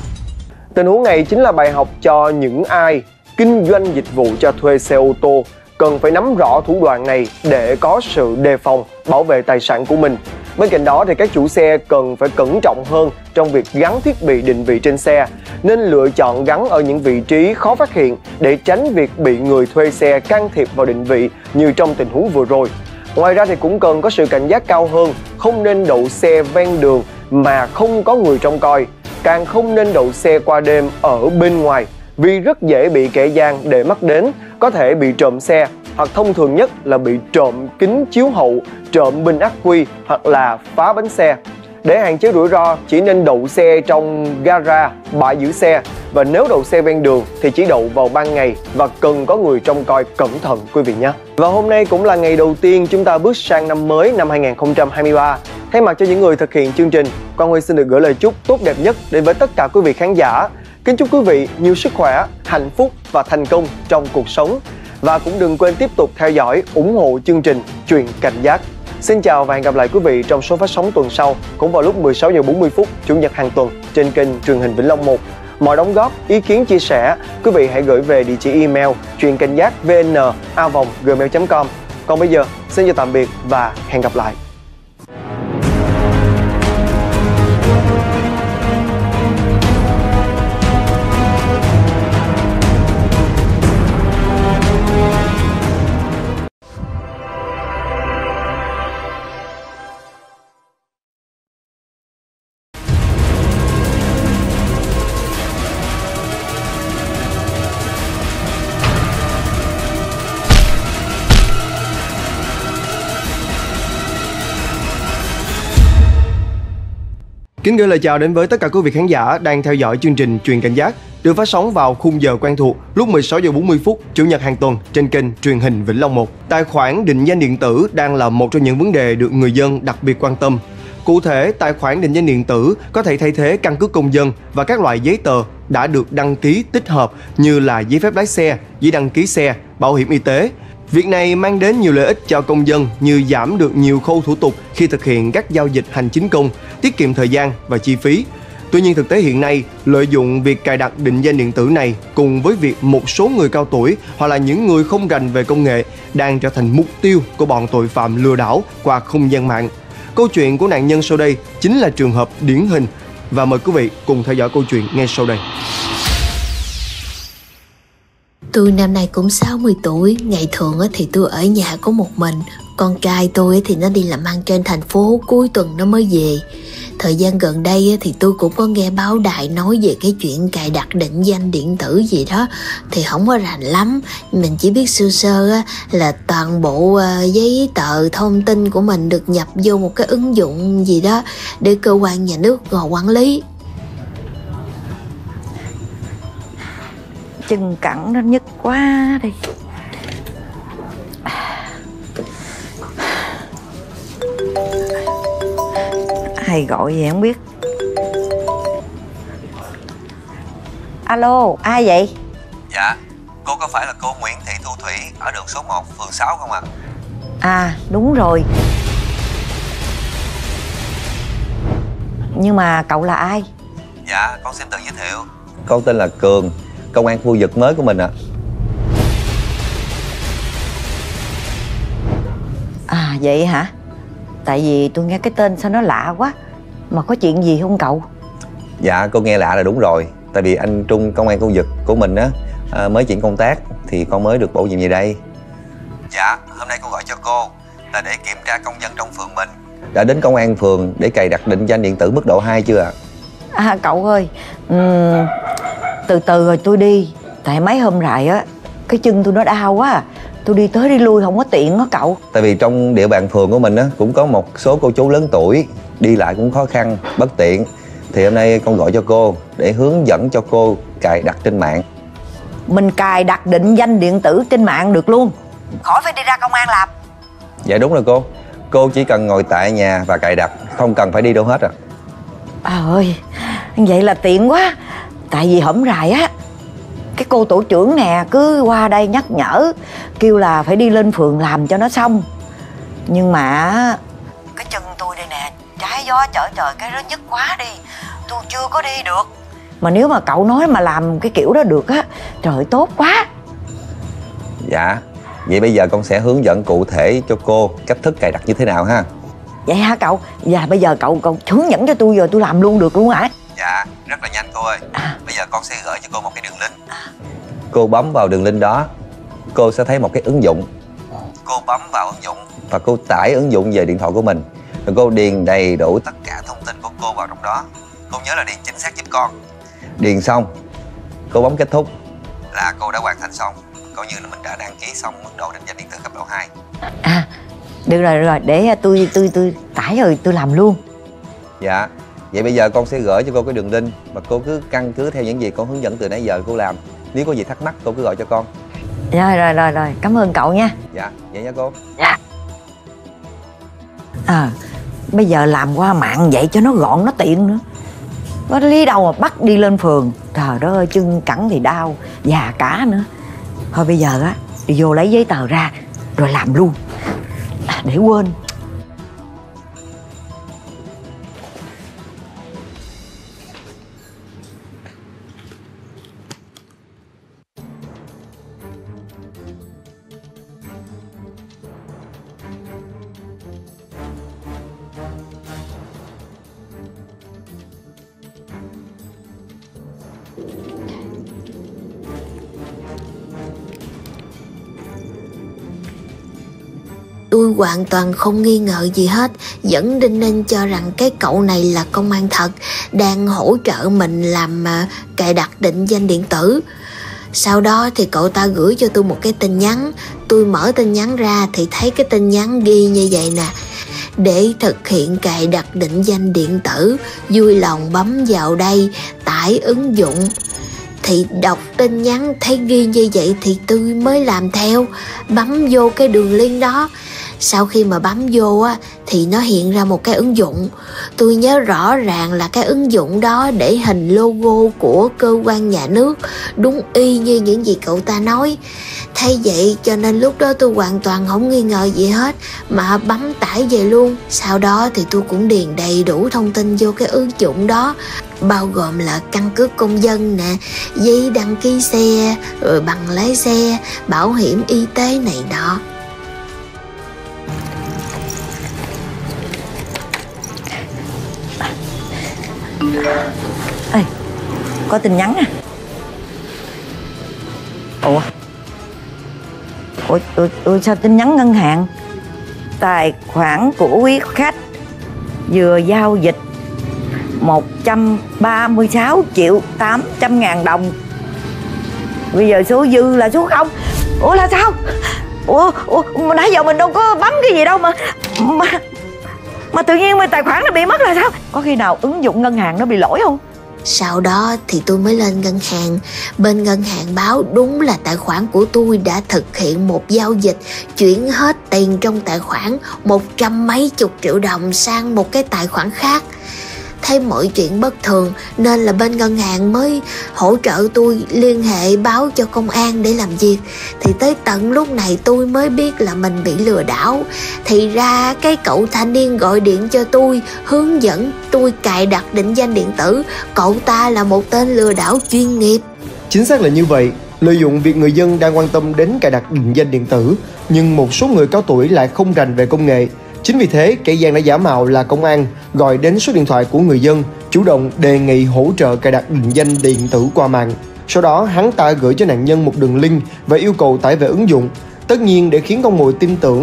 Tình huống này chính là bài học cho những ai kinh doanh dịch vụ cho thuê xe ô tô cần phải nắm rõ thủ đoạn này để có sự đề phòng, bảo vệ tài sản của mình. Bên cạnh đó thì các chủ xe cần phải cẩn trọng hơn trong việc gắn thiết bị định vị trên xe, nên lựa chọn gắn ở những vị trí khó phát hiện để tránh việc bị người thuê xe can thiệp vào định vị như trong tình huống vừa rồi. Ngoài ra thì cũng cần có sự cảnh giác cao hơn, không nên đậu xe ven đường mà không có người trông coi. Càng không nên đậu xe qua đêm ở bên ngoài vì rất dễ bị kẻ gian để mắt đến, có thể bị trộm xe, hoặc thông thường nhất là bị trộm kính chiếu hậu, trộm bình ắc quy hoặc là phá bánh xe. Để hạn chế rủi ro, chỉ nên đậu xe trong gara, bãi giữ xe, và nếu đậu xe ven đường thì chỉ đậu vào ban ngày và cần có người trông coi cẩn thận quý vị nhé. Và hôm nay cũng là ngày đầu tiên chúng ta bước sang năm mới năm hai nghìn không trăm hai mươi ba. Thay mặt cho những người thực hiện chương trình, Quang Huy xin được gửi lời chúc tốt đẹp nhất đến với tất cả quý vị khán giả. Kính chúc quý vị nhiều sức khỏe, hạnh phúc và thành công trong cuộc sống. Và cũng đừng quên tiếp tục theo dõi, ủng hộ chương trình Truyền Cảnh Giác. Xin chào và hẹn gặp lại quý vị trong số phát sóng tuần sau, cũng vào lúc mười sáu giờ bốn mươi phút Chủ nhật hàng tuần trên kênh Truyền hình Vĩnh Long một. Mọi đóng góp, ý kiến, chia sẻ, quý vị hãy gửi về địa chỉ email truyền cảnh giác vn a vòng gmail chấm com. Còn bây giờ, xin chào tạm biệt và hẹn gặp lại. Kính gửi lời chào đến với tất cả quý vị khán giả đang theo dõi chương trình Truyền Cảnh Giác, được phát sóng vào khung giờ quen thuộc lúc mười sáu giờ bốn mươi phút Chủ nhật hàng tuần trên kênh Truyền hình Vĩnh Long một. Tài khoản định danh điện tử đang là một trong những vấn đề được người dân đặc biệt quan tâm. Cụ thể, tài khoản định danh điện tử có thể thay thế căn cước công dân và các loại giấy tờ đã được đăng ký tích hợp như là giấy phép lái xe, giấy đăng ký xe, bảo hiểm y tế. Việc này mang đến nhiều lợi ích cho công dân như giảm được nhiều khâu thủ tục khi thực hiện các giao dịch hành chính công, tiết kiệm thời gian và chi phí. Tuy nhiên thực tế hiện nay, lợi dụng việc cài đặt định danh điện tử này cùng với việc một số người cao tuổi hoặc là những người không rành về công nghệ đang trở thành mục tiêu của bọn tội phạm lừa đảo qua không gian mạng. Câu chuyện của nạn nhân sau đây chính là trường hợp điển hình, và mời quý vị cùng theo dõi câu chuyện ngay sau đây. Tôi năm nay cũng sáu mươi tuổi, ngày thường thì tôi ở nhà có một mình. Con trai tôi thì nó đi làm ăn trên thành phố, cuối tuần nó mới về. Thời gian gần đây thì tôi cũng có nghe báo đài nói về cái chuyện cài đặt định danh điện tử gì đó, thì không có rành lắm. Mình chỉ biết sơ sơ là toàn bộ giấy tờ thông tin của mình được nhập vô một cái ứng dụng gì đó để cơ quan nhà nước quản lý. Chân cẳng nó nhức quá đi. Hay gọi gì không biết. Alo, ai vậy? Dạ, cô có phải là cô Nguyễn Thị Thu Thủy ở đường số một, phường sáu không ạ? À, đúng rồi. Nhưng mà cậu là ai? Dạ, con xin tự giới thiệu. Con tên là Cường, công an khu vực mới của mình ạ. À vậy hả? Tại vì tôi nghe cái tên sao nó lạ quá. Mà có chuyện gì không cậu? Dạ, cô nghe lạ là đúng rồi. Tại vì anh Trung, công an khu vực của mình á, à, mới chuyển công tác thì con mới được bổ nhiệm về đây. Dạ, hôm nay con gọi cho cô là để kiểm tra công dân trong phường mình đã đến công an phường để cài đặt định danh điện tử mức độ hai chưa ạ? À? À cậu ơi, um, từ từ rồi tôi đi. Tại mấy hôm rồi á, cái chân tôi nó đau quá à. Tôi đi tới đi lui không có tiện đó cậu. Tại vì trong địa bàn phường của mình á cũng có một số cô chú lớn tuổi, đi lại cũng khó khăn, bất tiện. Thì hôm nay con gọi cho cô để hướng dẫn cho cô cài đặt trên mạng. Mình cài đặt định danh điện tử trên mạng được luôn, khỏi phải đi ra công an làm. Dạ đúng rồi cô. Cô chỉ cần ngồi tại nhà và cài đặt, không cần phải đi đâu hết à. À ơi, vậy là tiện quá. Tại vì hổm rày á, cái cô tổ trưởng nè cứ qua đây nhắc nhở, kêu là phải đi lên phường làm cho nó xong. Nhưng mà cái chân tôi đây nè, trái gió trở trời cái nó nhức quá đi, tôi chưa có đi được. Mà nếu mà cậu nói mà làm cái kiểu đó được á, trời tốt quá. Dạ, vậy bây giờ con sẽ hướng dẫn cụ thể cho cô cách thức cài đặt như thế nào ha. Vậy hả cậu? Dạ bây giờ cậu cậu hướng dẫn cho tôi, giờ tôi làm luôn được luôn hả? Dạ, rất là nhanh cô ơi. À. Bây giờ con sẽ gửi cho cô một cái đường link. À. Cô bấm vào đường link đó, cô sẽ thấy một cái ứng dụng. Cô bấm vào ứng dụng và cô tải ứng dụng về điện thoại của mình. Rồi cô điền đầy đủ tất cả thông tin của cô vào trong đó. Cô nhớ là điền chính xác giúp con. Điền xong, cô bấm kết thúc là cô đã hoàn thành xong. Coi như là mình đã đăng ký xong mức độ định danh điện tử cấp độ hai. À, được rồi, được rồi, để tôi tôi tôi tải rồi tôi làm luôn. Dạ, vậy bây giờ con sẽ gửi cho cô cái đường link và cô cứ căn cứ theo những gì con hướng dẫn từ nãy giờ cô làm. Nếu có gì thắc mắc cô cứ gọi cho con. Rồi rồi rồi rồi, cảm ơn cậu nha. Dạ, vậy nha cô. Dạ. À, bây giờ làm qua mạng vậy cho nó gọn nó tiện nữa. Có lý đâu mà bắt đi lên phường. Trời đất ơi, chân cẳng thì đau, già cả nữa. Thôi bây giờ á, đi vô lấy giấy tờ ra rồi làm luôn, à, để quên. Tôi hoàn toàn không nghi ngờ gì hết, vẫn đinh ninh cho rằng cái cậu này là công an thật, đang hỗ trợ mình làm uh, cài đặt định danh điện tử. Sau đó thì cậu ta gửi cho tôi một cái tin nhắn. Tôi mở tin nhắn ra thì thấy cái tin nhắn ghi như vậy nè: để thực hiện cài đặt định danh điện tử, vui lòng bấm vào đây, tải ứng dụng. Thì đọc tin nhắn thấy ghi như vậy thì tôi mới làm theo, bấm vô cái đường link đó. Sau khi mà bấm vô á, thì nó hiện ra một cái ứng dụng. Tôi nhớ rõ ràng là cái ứng dụng đó để hình logo của cơ quan nhà nước, đúng y như những gì cậu ta nói. Thay vậy cho nên lúc đó tôi hoàn toàn không nghi ngờ gì hết, mà bấm tải về luôn. Sau đó thì tôi cũng điền đầy đủ thông tin vô cái ứng dụng đó, bao gồm là căn cước công dân nè, giấy đăng ký xe, rồi bằng lái xe, bảo hiểm y tế này nọ. Ê, có tin nhắn à? Ủa? Ủa, ủa, ủa sao tin nhắn ngân hàng? Tài khoản của quý khách vừa giao dịch một trăm ba mươi sáu triệu tám trăm ngàn đồng. Bây giờ số dư là số không. Ủa là sao? Ủa, ủa nãy giờ mình đâu có bấm cái gì đâu mà Mà, mà tự nhiên mà tài khoản nó bị mất là sao? Có khi nào ứng dụng ngân hàng nó bị lỗi không? Sau đó thì tôi mới lên ngân hàng. Bên ngân hàng báo đúng là tài khoản của tôi đã thực hiện một giao dịch chuyển hết tiền trong tài khoản một trăm mấy chục triệu đồng sang một cái tài khoản khác. Thấy mọi chuyện bất thường nên là bên ngân hàng mới hỗ trợ tôi liên hệ báo cho công an để làm việc. Thì tới tận lúc này tôi mới biết là mình bị lừa đảo. Thì ra cái cậu thanh niên gọi điện cho tôi hướng dẫn tôi cài đặt định danh điện tử, cậu ta là một tên lừa đảo chuyên nghiệp. Chính xác là như vậy. Lợi dụng việc người dân đang quan tâm đến cài đặt định danh điện tử, nhưng một số người cao tuổi lại không rành về công nghệ. Chính vì thế, kẻ gian đã giả mạo là công an, gọi đến số điện thoại của người dân, chủ động đề nghị hỗ trợ cài đặt định danh điện tử qua mạng. Sau đó, hắn ta gửi cho nạn nhân một đường link và yêu cầu tải về ứng dụng. Tất nhiên, để khiến con mồi tin tưởng,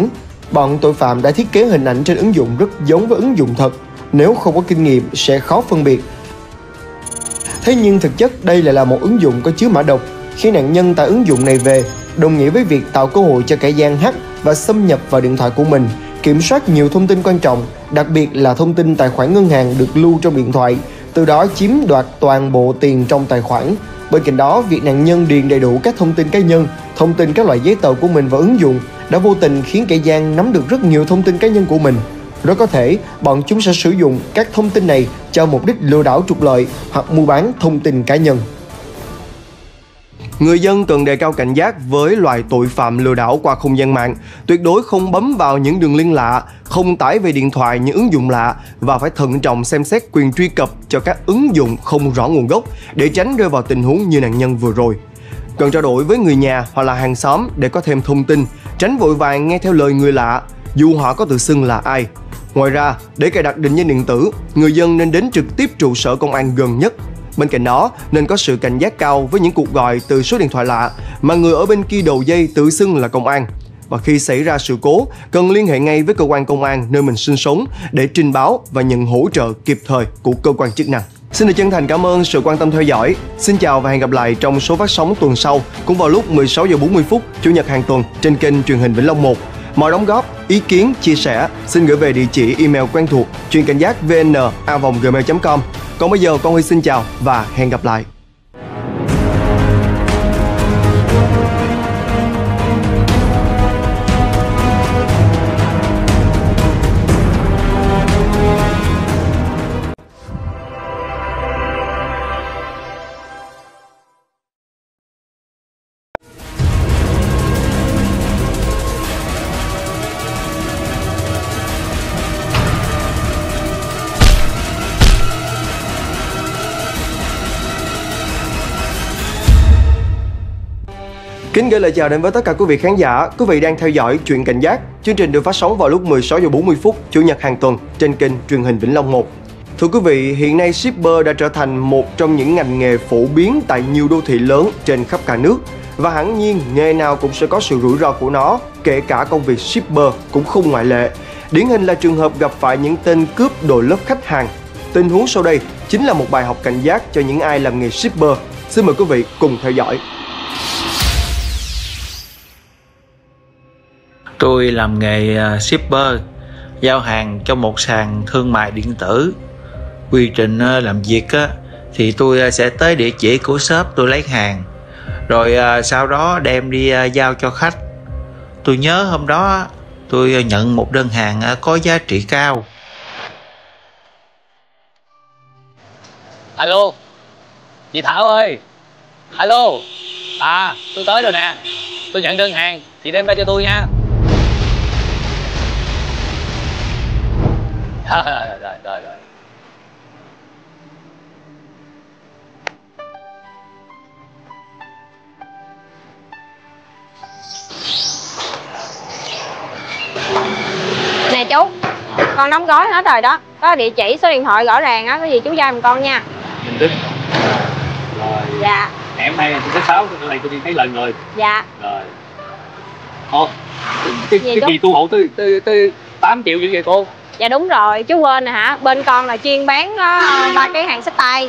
bọn tội phạm đã thiết kế hình ảnh trên ứng dụng rất giống với ứng dụng thật. Nếu không có kinh nghiệm sẽ khó phân biệt. Thế nhưng thực chất đây lại là một ứng dụng có chứa mã độc. Khi nạn nhân tải ứng dụng này về, đồng nghĩa với việc tạo cơ hội cho kẻ gian hack và xâm nhập vào điện thoại của mình, kiểm soát nhiều thông tin quan trọng, đặc biệt là thông tin tài khoản ngân hàng được lưu trong điện thoại, từ đó chiếm đoạt toàn bộ tiền trong tài khoản. Bên cạnh đó, việc nạn nhân điền đầy đủ các thông tin cá nhân, thông tin các loại giấy tờ của mình vào ứng dụng đã vô tình khiến kẻ gian nắm được rất nhiều thông tin cá nhân của mình. Rất có thể, bọn chúng sẽ sử dụng các thông tin này cho mục đích lừa đảo trục lợi hoặc mua bán thông tin cá nhân. Người dân cần đề cao cảnh giác với loại tội phạm lừa đảo qua không gian mạng. Tuyệt đối không bấm vào những đường link lạ, không tải về điện thoại những ứng dụng lạ và phải thận trọng xem xét quyền truy cập cho các ứng dụng không rõ nguồn gốc để tránh rơi vào tình huống như nạn nhân vừa rồi. Cần trao đổi với người nhà hoặc là hàng xóm để có thêm thông tin, tránh vội vàng nghe theo lời người lạ, dù họ có tự xưng là ai. Ngoài ra, để cài đặt định danh điện tử, người dân nên đến trực tiếp trụ sở công an gần nhất. Bên cạnh đó, nên có sự cảnh giác cao với những cuộc gọi từ số điện thoại lạ mà người ở bên kia đầu dây tự xưng là công an. Và khi xảy ra sự cố, cần liên hệ ngay với cơ quan công an nơi mình sinh sống để trình báo và nhận hỗ trợ kịp thời của cơ quan chức năng. Xin được chân thành cảm ơn sự quan tâm theo dõi. Xin chào và hẹn gặp lại trong số phát sóng tuần sau, cũng vào lúc mười sáu giờ bốn mươi phút Chủ nhật hàng tuần trên kênh truyền hình Vĩnh Long một. Mọi đóng góp, ý kiến, chia sẻ xin gửi về địa chỉ email quen thuộc truyền cảnh giác vn a vòng gmail chấm com. Còn bây giờ con Huy xin chào và hẹn gặp lại. Kính gửi lời chào đến với tất cả quý vị khán giả. Quý vị đang theo dõi Chuyện Cảnh Giác. Chương trình được phát sóng vào lúc mười sáu giờ bốn mươi phút Chủ nhật hàng tuần trên kênh truyền hình Vĩnh Long một. Thưa quý vị, hiện nay shipper đã trở thành một trong những ngành nghề phổ biến tại nhiều đô thị lớn trên khắp cả nước. Và hẳn nhiên, nghề nào cũng sẽ có sự rủi ro của nó, kể cả công việc shipper cũng không ngoại lệ. Điển hình là trường hợp gặp phải những tên cướp đổi lớp khách hàng. Tình huống sau đây chính là một bài học cảnh giác cho những ai làm nghề shipper. Xin mời quý vị cùng theo dõi. Tôi làm nghề shipper, giao hàng cho một sàn thương mại điện tử. Quy trình làm việc thì tôi sẽ tới địa chỉ của shop tôi lấy hàng, rồi sau đó đem đi giao cho khách. Tôi nhớ hôm đó tôi nhận một đơn hàng có giá trị cao. Alo, chị Thảo ơi. Alo, à tôi tới rồi nè. Tôi nhận đơn hàng, chị đem ra cho tôi nha. Rồi, rồi, rồi, rồi. Nè chú, con đóng gói hết rồi đó. Có địa chỉ, số điện thoại rõ ràng á, có gì chú giao giùm con nha. Mình tính. Rồi. Dạ. Em hay thứ sáu này tôi đi thấy lần rồi. Dạ. Rồi. Ồ, cái, cái gì tu hộ tới tới tới tám triệu như vậy cô? Dạ đúng rồi, chú quên nè hả? Bên con là chuyên bán ba cái hàng xách tay.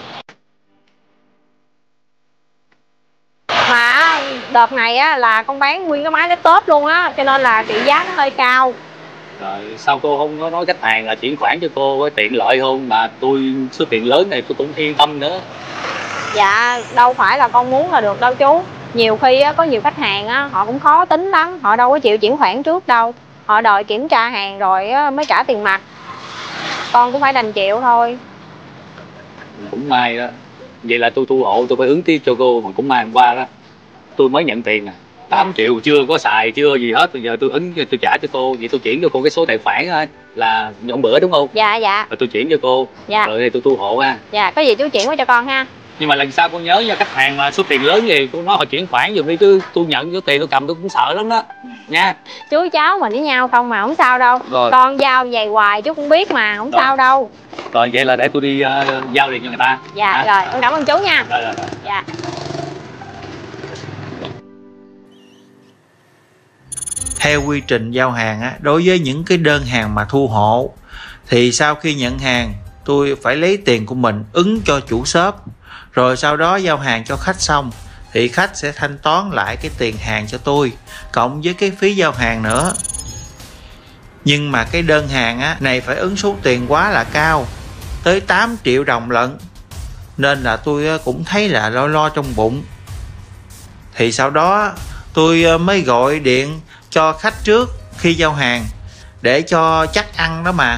Mà đợt này á là con bán nguyên cái máy laptop luôn á, cho nên là trị giá nó hơi cao. Rồi sao cô không có nói khách hàng là chuyển khoản cho cô với tiện lợi hơn, mà tôi số tiền lớn này tôi cũng yên tâm nữa. Dạ đâu phải là con muốn là được đâu chú. Nhiều khi á, có nhiều khách hàng á, họ cũng khó tính lắm, họ đâu có chịu chuyển khoản trước đâu. Họ đòi kiểm tra hàng rồi á, mới trả tiền mặt. Con cũng phải đành chịu thôi. Cũng may đó. Vậy là tôi thu hộ tôi phải ứng tiếp cho cô, mà cũng may hôm qua đó tôi mới nhận tiền à. tám triệu chưa có xài chưa gì hết, bây giờ tôi ứng tôi trả cho cô. Vậy tôi chuyển cho cô cái số tài khoản á, là hôm bữa đúng không? Dạ dạ. Rồi tôi chuyển cho cô. Dạ. Rồi thì tôi thu hộ ha. Dạ, có gì chú chuyển qua cho con ha. Nhưng mà lần sau con nhớ nha, khách hàng mà số tiền lớn gì cô nói họ chuyển khoản giùm đi, chứ tôi nhận số tiền tôi cầm tôi cũng sợ lắm đó nha. Chú cháu mình với nhau không mà không sao đâu. Rồi. Con giao về hoài chú cũng biết mà, không rồi. Sao đâu. Rồi vậy là để tôi đi uh, giao liền cho người ta. Dạ à. Rồi, con cảm ơn chú nha. Rồi, rồi, rồi. Dạ. Theo quy trình giao hàng á, đối với những cái đơn hàng mà thu hộ thì sau khi nhận hàng tôi phải lấy tiền của mình ứng cho chủ shop, rồi sau đó giao hàng cho khách xong thì khách sẽ thanh toán lại cái tiền hàng cho tôi cộng với cái phí giao hàng nữa. Nhưng mà cái đơn hàng á, này phải ứng số tiền quá là cao, tới tám triệu đồng lận, nên là tôi cũng thấy là lo lo trong bụng. Thì sau đó tôi mới gọi điện cho khách trước khi giao hàng để cho chắc ăn đó mà.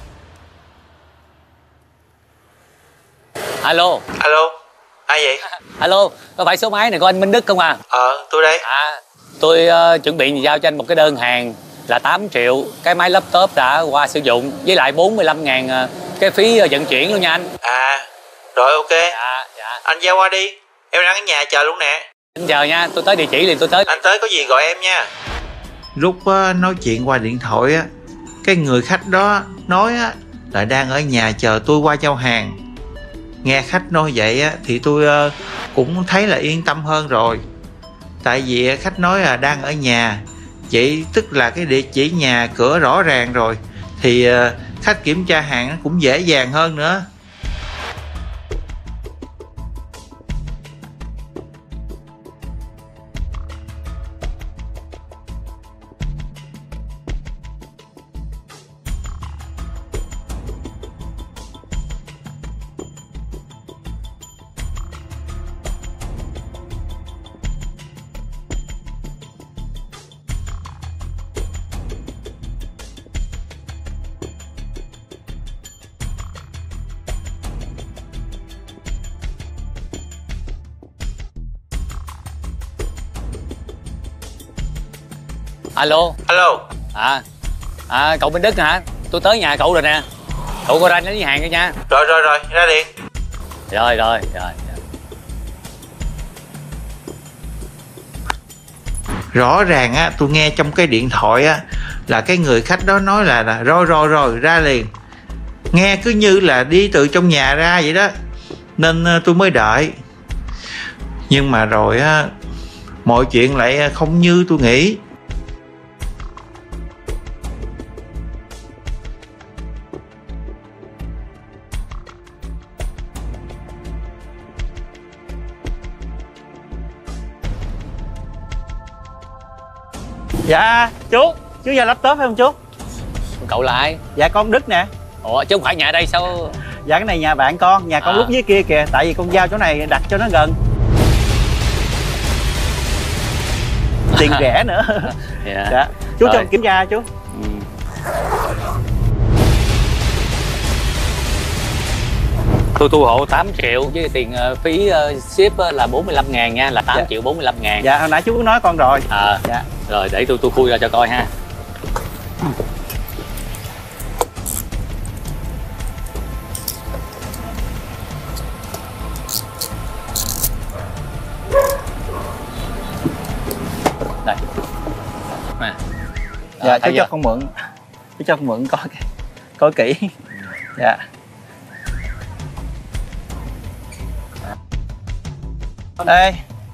Alo. Alo, ai vậy? Alo, có phải số máy này của anh Minh Đức không à? Ờ, tôi đây. À, tôi uh, chuẩn bị giao cho anh một cái đơn hàng là tám triệu, cái máy laptop đã qua sử dụng, với lại bốn mươi lăm ngàn uh, cái phí uh, vận chuyển luôn nha anh. À, rồi ok. Dạ, dạ. Anh giao qua đi, em đang ở nhà chờ luôn nè. Anh chờ nha, tôi tới địa chỉ liền tôi tới. Anh tới có gì gọi em nha. Lúc uh, nói chuyện qua điện thoại á, cái người khách đó nói á, là đang ở nhà chờ tôi qua giao hàng. Nghe khách nói vậy á, thì tôi uh, cũng thấy là yên tâm hơn rồi. Tại vì khách nói là đang ở nhà, vậy tức là cái địa chỉ nhà cửa rõ ràng rồi, thì uh, khách kiểm tra hàng cũng dễ dàng hơn nữa. Alo. Alo. À, à cậu Minh Đức hả? Tôi tới nhà cậu rồi nè. Cậu coi ra lấy hàng cho nha. Rồi rồi rồi, ra liền. Rồi rồi rồi. Rõ ràng á, tôi nghe trong cái điện thoại á, là cái người khách đó nói là, là rồi rồi rồi ra liền. Nghe cứ như là đi từ trong nhà ra vậy đó, nên tôi mới đợi. Nhưng mà rồi á, mọi chuyện lại không như tôi nghĩ. Dạ chú, chú giao laptop phải không chú? Cậu là ai? Dạ con Đức nè. Ủa chứ không phải nhà đây sao? Dạ cái này nhà bạn con, nhà con À. lúc dưới kia kìa. Tại vì con giao chỗ này đặt cho nó gần. Tiền rẻ nữa. Dạ. Dạ. Chú Rồi. cho kiểm tra chú. Ừ. Tôi thu hộ tám triệu với tiền uh, phí uh, ship uh, là bốn mươi lăm ngàn nha, là tám Dạ. triệu bốn mươi lăm ngàn. Dạ hồi nãy chú có nói con rồi. À, dạ. Rồi để tôi tôi khui ra cho coi ha. Đây. Nè. Dạ À, chú thấy cho chưa? con mượn. Chú cho con mượn coi coi kỹ. Dạ. Đây.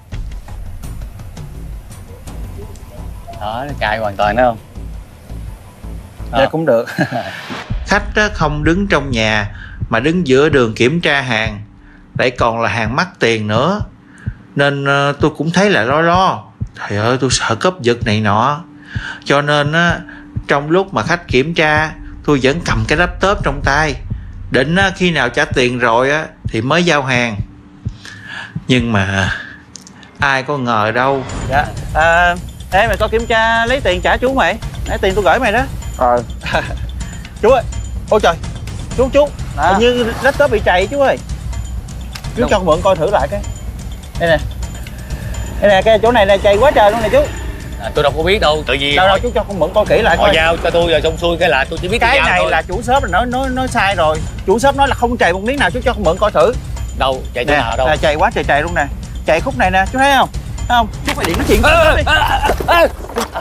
Đó, nó cài hoàn toàn đó không? Dạ cũng được. Khách á, không đứng trong nhà mà đứng giữa đường kiểm tra hàng, lại còn là hàng mắc tiền nữa, nên uh, tôi cũng thấy là lo lo. Trời ơi, tôi sợ cướp giật này nọ, cho nên á, trong lúc mà khách kiểm tra tôi vẫn cầm cái laptop trong tay, định á, khi nào trả tiền rồi á, thì mới giao hàng. Nhưng mà ai có ngờ đâu. Dạ. À, ê mày có kiểm tra lấy tiền trả chú mày. Lấy tiền tôi gửi mày đó. Ờ. Chú ơi. Ôi trời. Chú chú. À. Hình như laptop bị trầy chú ơi. Chú Đâu? cho con mượn coi thử lại cái. Đây nè. Đây nè, cái chỗ này là trầy quá trời luôn nè chú. À, tôi đâu có biết đâu, tự nhiên Đâu đâu chú cho con mượn coi kỹ lại họ coi. giao cho tôi rồi xong xuôi cái là tôi chỉ biết Cái giao này thôi. là chủ shop là nói nói nói sai rồi. Chủ shop nói là không trầy một miếng nào, chú cho con mượn coi thử. Đâu, chạy chỗ Nè, nào đâu? à, trầy quá trời trầy luôn nè. Trầy khúc này nè, chú thấy không? Thấy không? Chú phải điện nói chuyện với Ê, đi. ê, ê, ê.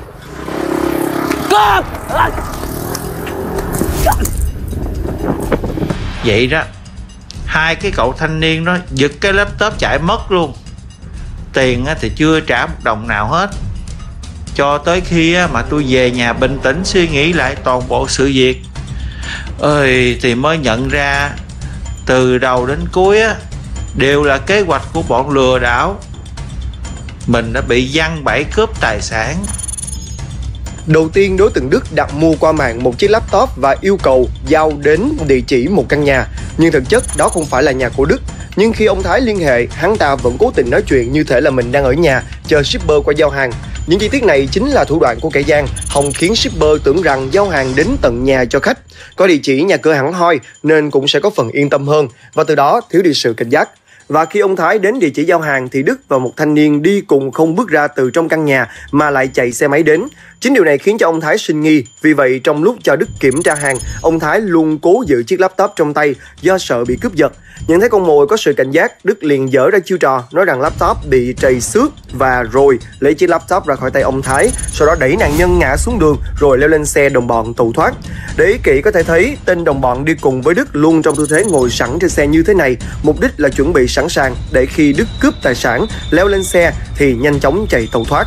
Cướp! Vậy đó, hai cái cậu thanh niên đó giật cái laptop chạy mất luôn. Tiền á, thì chưa trả một đồng nào hết. cho tới khi mà tôi về nhà bình tĩnh suy nghĩ lại toàn bộ sự việc ơi thì mới nhận ra từ đầu đến cuối đều là kế hoạch của bọn lừa đảo. Mình đã bị giăng bẫy cướp tài sản. Đầu tiên, đối tượng Đức đặt mua qua mạng một chiếc laptop và yêu cầu giao đến địa chỉ một căn nhà. Nhưng thực chất đó không phải là nhà của Đức. Nhưng khi ông Thái liên hệ, hắn ta vẫn cố tình nói chuyện như thể là mình đang ở nhà, chờ shipper qua giao hàng. Những chi tiết này chính là thủ đoạn của kẻ gian, hòng khiến shipper tưởng rằng giao hàng đến tận nhà cho khách. Có địa chỉ nhà cửa hẳn hoi nên cũng sẽ có phần yên tâm hơn, và từ đó thiếu đi sự cảnh giác. Và khi ông Thái đến địa chỉ giao hàng thì Đức và một thanh niên đi cùng không bước ra từ trong căn nhà mà lại chạy xe máy đến. Chính điều này khiến cho ông Thái sinh nghi. Vì vậy trong lúc cho Đức kiểm tra hàng, ông Thái luôn cố giữ chiếc laptop trong tay do sợ bị cướp giật. Nhận thấy con mồi có sự cảnh giác, Đức liền dở ra chiêu trò nói rằng laptop bị trầy xước và rồi lấy chiếc laptop ra khỏi tay ông Thái, sau đó đẩy nạn nhân ngã xuống đường rồi leo lên xe đồng bọn tẩu thoát. Để ý kỹ có thể thấy tên đồng bọn đi cùng với Đức luôn trong tư thế ngồi sẵn trên xe như thế này, mục đích là chuẩn bị sẵn sàng để khi Đức cướp tài sản, leo lên xe thì nhanh chóng chạy tẩu thoát.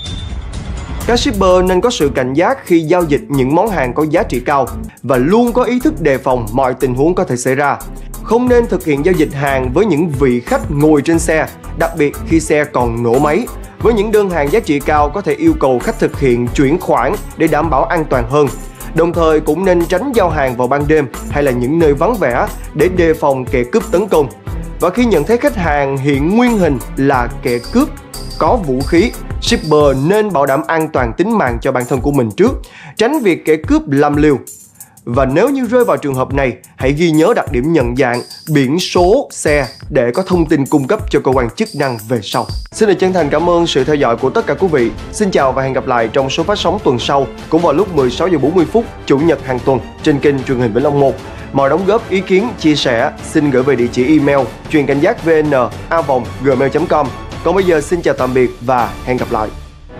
Các shipper nên có sự cảnh giác khi giao dịch những món hàng có giá trị cao và luôn có ý thức đề phòng mọi tình huống có thể xảy ra. Không nên thực hiện giao dịch hàng với những vị khách ngồi trên xe, đặc biệt khi xe còn nổ máy. Với những đơn hàng giá trị cao có thể yêu cầu khách thực hiện chuyển khoản để đảm bảo an toàn hơn. Đồng thời cũng nên tránh giao hàng vào ban đêm hay là những nơi vắng vẻ để đề phòng kẻ cướp tấn công. Và khi nhận thấy khách hàng hiện nguyên hình là kẻ cướp có vũ khí, shipper nên bảo đảm an toàn tính mạng cho bản thân của mình trước, tránh việc kẻ cướp làm liều. Và nếu như rơi vào trường hợp này, hãy ghi nhớ đặc điểm nhận dạng, biển số xe để có thông tin cung cấp cho cơ quan chức năng về sau. Xin được chân thành cảm ơn sự theo dõi của tất cả quý vị. Xin chào và hẹn gặp lại trong số phát sóng tuần sau cũng vào lúc mười sáu giờ bốn mươi phút Chủ nhật hàng tuần trên kênh truyền hình Vĩnh Long một. Mọi đóng góp, ý kiến, chia sẻ xin gửi về địa chỉ email truyền cảnh giác vn a vòng gmail chấm com. Còn bây giờ xin chào tạm biệt và hẹn gặp lại.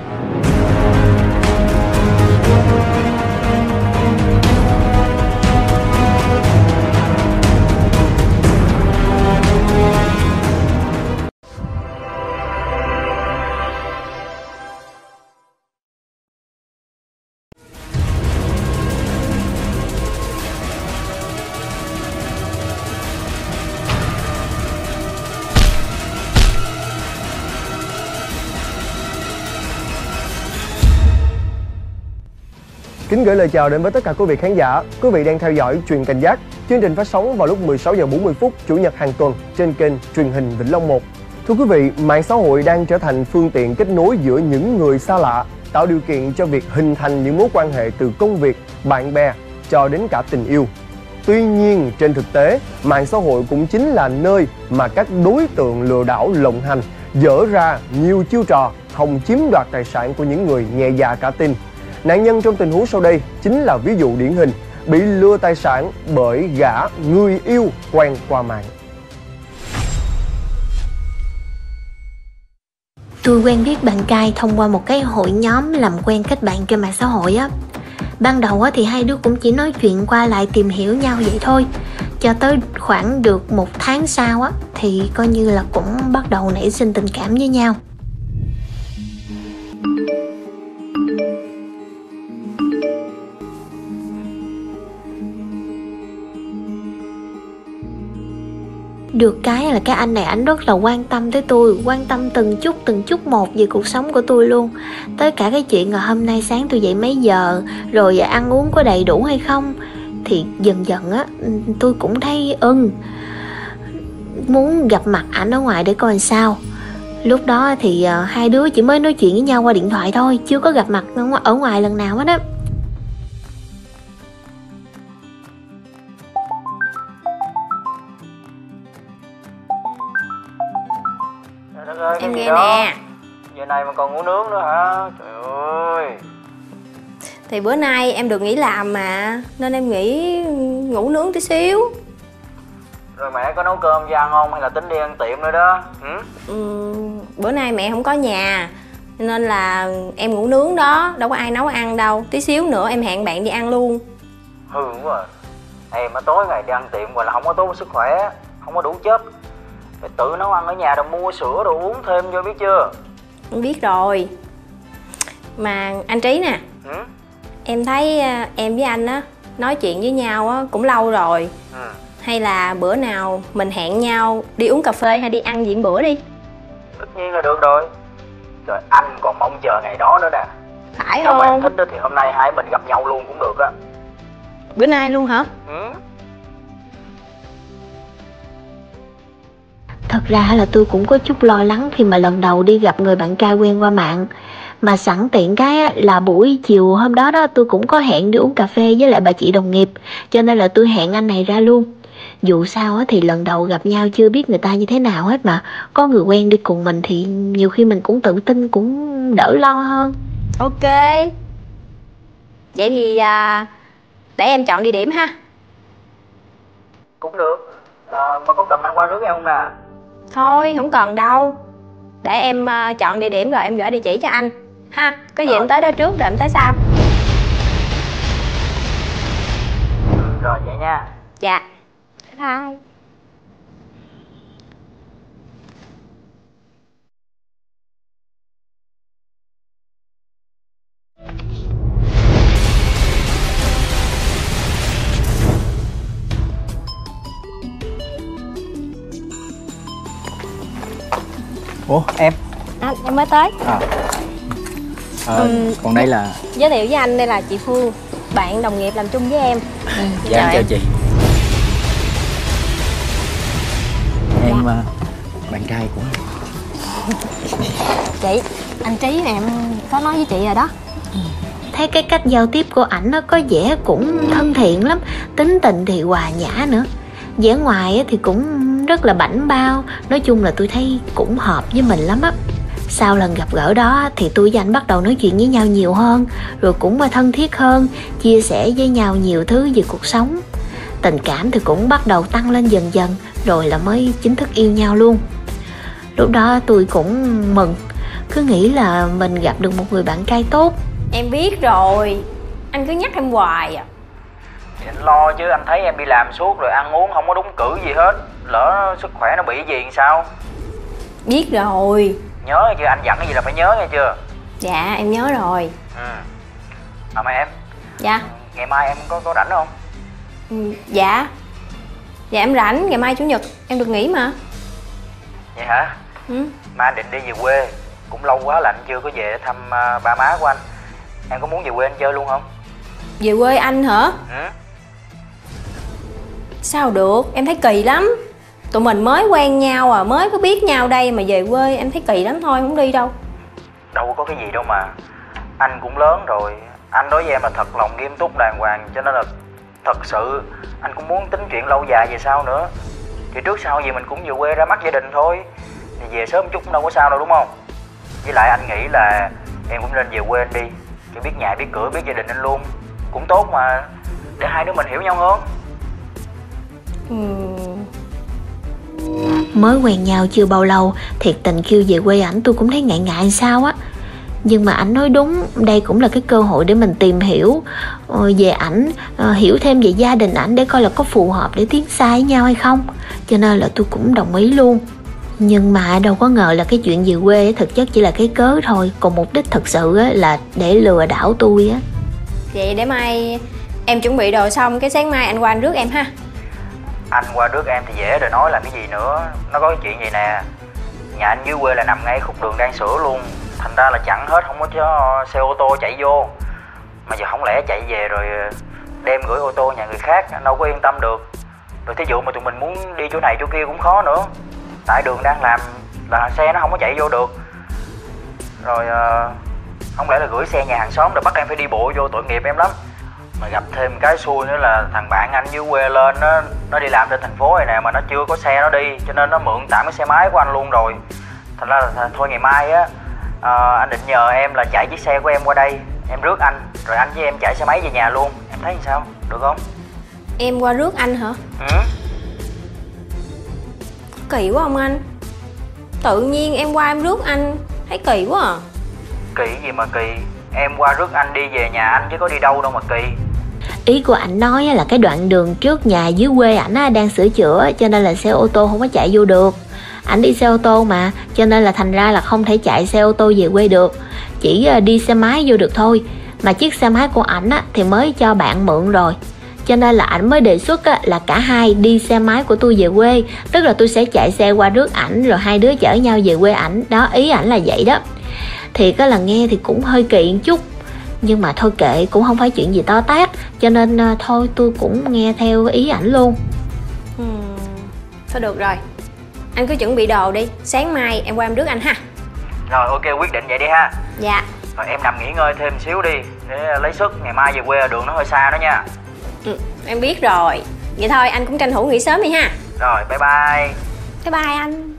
Kính gửi lời chào đến với tất cả quý vị khán giả. Quý vị đang theo dõi Truyền Cảnh Giác. Chương trình phát sóng vào lúc mười sáu giờ bốn mươi phút Chủ nhật hàng tuần trên kênh truyền hình Vĩnh Long một. Thưa quý vị, mạng xã hội đang trở thành phương tiện kết nối giữa những người xa lạ, tạo điều kiện cho việc hình thành những mối quan hệ từ công việc, bạn bè cho đến cả tình yêu. Tuy nhiên, trên thực tế, mạng xã hội cũng chính là nơi mà các đối tượng lừa đảo lộng hành, dở ra nhiều chiêu trò hòng chiếm đoạt tài sản của những người nhẹ dạ cả tin. Nạn nhân trong tình huống sau đây chính là ví dụ điển hình bị lừa tài sản bởi gã người yêu quen qua mạng. Tôi quen biết bạn trai thông qua một cái hội nhóm làm quen kết bạn trên mạng xã hội á. Ban đầu á thì hai đứa cũng chỉ nói chuyện qua lại tìm hiểu nhau vậy thôi. Cho tới khoảng được một tháng sau á thì coi như là cũng bắt đầu nảy sinh tình cảm với nhau. Được cái là cái anh này ảnh rất là quan tâm tới tôi, quan tâm từng chút từng chút một về cuộc sống của tôi luôn. Tới cả cái chuyện là hôm nay sáng tôi dậy mấy giờ, rồi ăn uống có đầy đủ hay không. Thì dần dần á, tôi cũng thấy ưng, muốn gặp mặt ảnh ở ngoài để coi làm sao. Lúc đó thì hai đứa chỉ mới nói chuyện với nhau qua điện thoại thôi, chưa có gặp mặt ở ngoài lần nào hết á. Ơi, em nghe đó? Nè. Giờ này mà còn ngủ nướng nữa hả? Trời ơi. Thì bữa nay em được nghỉ làm mà, nên em nghĩ ngủ nướng tí xíu. Rồi mẹ có nấu cơm cho ăn không hay là tính đi ăn tiệm nữa đó? Ừ? Ừ, bữa nay mẹ không có nhà nên là em ngủ nướng đó, đâu có ai nấu ăn đâu. Tí xíu nữa em hẹn bạn đi ăn luôn. Hư quá à. Em mà tối ngày đi ăn tiệm gọi là không có tốt sức khỏe, không có đủ chất. Phải tự nấu ăn ở nhà rồi mua sữa đồ uống thêm vô biết chưa? Em biết rồi. Mà anh Trí nè. Ừ? Em thấy à, em với anh á nói chuyện với nhau á cũng lâu rồi. Ừ. Hay là bữa nào mình hẹn nhau đi uống cà phê hay đi ăn gì bữa đi. Tất nhiên là được rồi. Rồi anh còn mong chờ ngày đó nữa nè. Phải Nếu mà em không? thích đó thì hôm nay hai mình gặp nhau luôn cũng được á. Bữa nay luôn hả? Ừ. Thật ra là tôi cũng có chút lo lắng khi mà lần đầu đi gặp người bạn trai quen qua mạng. Mà sẵn tiện cái á, là buổi chiều hôm đó đó tôi cũng có hẹn đi uống cà phê với lại bà chị đồng nghiệp. Cho nên là tôi hẹn anh này ra luôn. Dù sao á, thì lần đầu gặp nhau chưa biết người ta như thế nào hết mà. Có người quen đi cùng mình thì nhiều khi mình cũng tự tin, cũng đỡ lo hơn. Ok. Vậy thì à, để em chọn địa điểm ha. Cũng được. À, mà có cần anh qua rước em không nè? Thôi không cần đâu. Để em uh, chọn địa điểm rồi em gửi địa chỉ cho anh ha. Có gì em tới đó trước rồi em tới sau. Rồi vậy nha. Dạ. Bye. Ủa em? À, em mới tới. À. À, Ừ. Còn đây là... Giới thiệu với anh, đây là chị Phương, bạn đồng nghiệp làm chung với em. Ừ, Dạ em chào em. chị. Em dạ. Bạn trai của em. Chị, anh Trí này em có nói với chị rồi đó. Thấy cái cách giao tiếp của ảnh nó có vẻ cũng thân thiện lắm. Tính tình thì hòa nhã nữa. Vẻ ngoài thì cũng rất là bảnh bao. Nói chung là tôi thấy cũng hợp với mình lắm á. Sau lần gặp gỡ đó thì tôi và anh bắt đầu nói chuyện với nhau nhiều hơn. Rồi cũng thân thiết hơn. Chia sẻ với nhau nhiều thứ về cuộc sống. Tình cảm thì cũng bắt đầu tăng lên dần dần. Rồi là mới chính thức yêu nhau luôn. Lúc đó tôi cũng mừng. Cứ nghĩ là mình gặp được một người bạn trai tốt. Em biết rồi. Anh cứ nhắc em hoài à. Thì anh lo chứ, anh thấy em đi làm suốt rồi ăn uống không có đúng cử gì hết. Lỡ sức khỏe nó bị gì thì sao? Biết rồi. Nhớ nghe chưa, anh dặn cái gì là phải nhớ nghe chưa? Dạ em nhớ rồi. Ừ. À mà em. Dạ. Ngày mai em có có rảnh không? Ừ, dạ. Dạ em rảnh, ngày mai chủ nhật em được nghỉ mà. Vậy hả? Ừ. Mai anh định đi về quê. Cũng lâu quá là anh chưa có về thăm uh, ba má của anh. Em có muốn về quê anh chơi luôn không? Về quê anh hả? Ừ. Sao được, em thấy kỳ lắm. Tụi mình mới quen nhau à, mới có biết nhau đây mà về quê em thấy kỳ lắm, thôi không đi đâu. Đâu có cái gì đâu mà. Anh cũng lớn rồi. Anh đối với em là thật lòng nghiêm túc đàng hoàng. Cho nên là thật sự anh cũng muốn tính chuyện lâu dài về sau nữa. Thì trước sau gì mình cũng về quê ra mắt gia đình thôi. Thì về sớm chút cũng đâu có sao đâu đúng không? Với lại anh nghĩ là em cũng nên về quê anh đi. Cho biết nhà biết cửa biết gia đình anh luôn. Cũng tốt mà. Để hai đứa mình hiểu nhau hơn. Ừ. Mới quen nhau chưa bao lâu, thiệt tình kêu về quê ảnh tôi cũng thấy ngại ngại sao á. Nhưng mà ảnh nói đúng, đây cũng là cái cơ hội để mình tìm hiểu về ảnh, hiểu thêm về gia đình ảnh để coi là có phù hợp để tiến xa với nhau hay không. Cho nên là tôi cũng đồng ý luôn. Nhưng mà đâu có ngờ là cái chuyện về quê thực chất chỉ là cái cớ thôi. Còn mục đích thật sự là để lừa đảo tôi á. Vậy để mai em chuẩn bị đồ xong, cái sáng mai anh qua anh rước em ha. Anh qua rước em thì dễ rồi nói làm cái gì nữa. Nó có cái chuyện gì nè. Nhà anh dưới quê là nằm ngay khúc đường đang sửa luôn. Thành ra là chặn hết, không có cho xe ô tô chạy vô. Mà giờ không lẽ chạy về rồi đem gửi ô tô nhà người khác, anh đâu có yên tâm được. Rồi thí dụ mà tụi mình muốn đi chỗ này chỗ kia cũng khó nữa. Tại đường đang làm là xe nó không có chạy vô được. Rồi uh, không lẽ là gửi xe nhà hàng xóm rồi bắt em phải đi bộ vô, tội nghiệp em lắm. Mà gặp thêm cái xui nữa là thằng bạn anh dưới quê lên nó nó đi làm trên thành phố này nè mà nó chưa có xe nó đi, cho nên nó mượn tạm cái xe máy của anh luôn rồi. Thành ra là thôi ngày mai á à, anh định nhờ em là chạy chiếc xe của em qua đây, em rước anh rồi anh với em chạy xe máy về nhà luôn. Em thấy sao, được không? Em qua rước anh hả? Ừ. Kỳ quá không anh? Tự nhiên em qua em rước anh, thấy kỳ quá à. Kỳ gì mà kỳ, em qua rước anh đi về nhà anh chứ có đi đâu đâu mà kỳ. Ý của ảnh nói là cái đoạn đường trước nhà dưới quê ảnh đang sửa chữa cho nên là xe ô tô không có chạy vô được. Ảnh đi xe ô tô mà, cho nên là thành ra là không thể chạy xe ô tô về quê được, chỉ đi xe máy vô được thôi. Mà chiếc xe máy của ảnh á, thì mới cho bạn mượn rồi, cho nên là ảnh mới đề xuất á, là cả hai đi xe máy của tôi về quê. Tức là tôi sẽ chạy xe qua rước ảnh, rồi hai đứa chở nhau về quê ảnh. Đó, ý ảnh là vậy đó. Thì cái là nghe thì cũng hơi kỳ một chút, nhưng mà thôi kệ, cũng không phải chuyện gì to tát, cho nên thôi tôi cũng nghe theo ý ảnh luôn. hmm. Thôi được rồi, anh cứ chuẩn bị đồ đi, sáng mai em qua em rước anh ha. Rồi ok, quyết định vậy đi ha. Dạ. Rồi em nằm nghỉ ngơi thêm xíu đi, để lấy sức, ngày mai về quê đường nó hơi xa đó nha. ừ, Em biết rồi. Vậy thôi anh cũng tranh thủ nghỉ sớm đi ha. Rồi bye bye. Bye bye anh.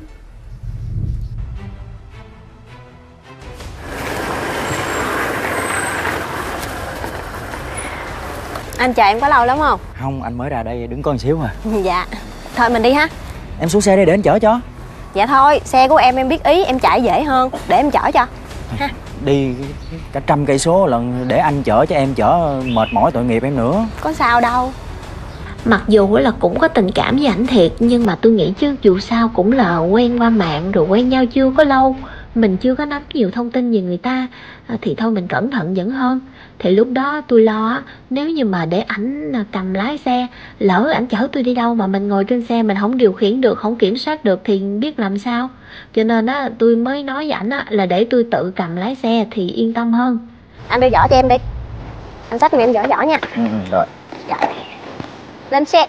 Anh chờ em có lâu lắm không? Không, anh mới ra đây đứng có một xíu à. Dạ. Thôi mình đi ha. Em xuống xe đi để anh chở cho. Dạ thôi, xe của em em biết ý, em chạy dễ hơn, để em chở cho ha. Đi cả trăm cây số lần để anh chở cho em chở mệt mỏi tội nghiệp em nữa. Có sao đâu. Mặc dù là cũng có tình cảm với ảnh thiệt, nhưng mà tôi nghĩ chứ dù sao cũng là quen qua mạng, rồi quen nhau chưa có lâu, mình chưa có nắm nhiều thông tin về người ta, thì thôi mình cẩn thận vẫn hơn. Thì lúc đó tôi lo nếu như mà để ảnh cầm lái xe, lỡ ảnh chở tôi đi đâu mà mình ngồi trên xe mình không điều khiển được, không kiểm soát được thì biết làm sao. Cho nên á tôi mới nói với ảnh là để tôi tự cầm lái xe thì yên tâm hơn. Anh đưa giỏ cho em đi, anh xách giùm em giỏ giỏ nha. Ừ, rồi. Dạ. Lên xe.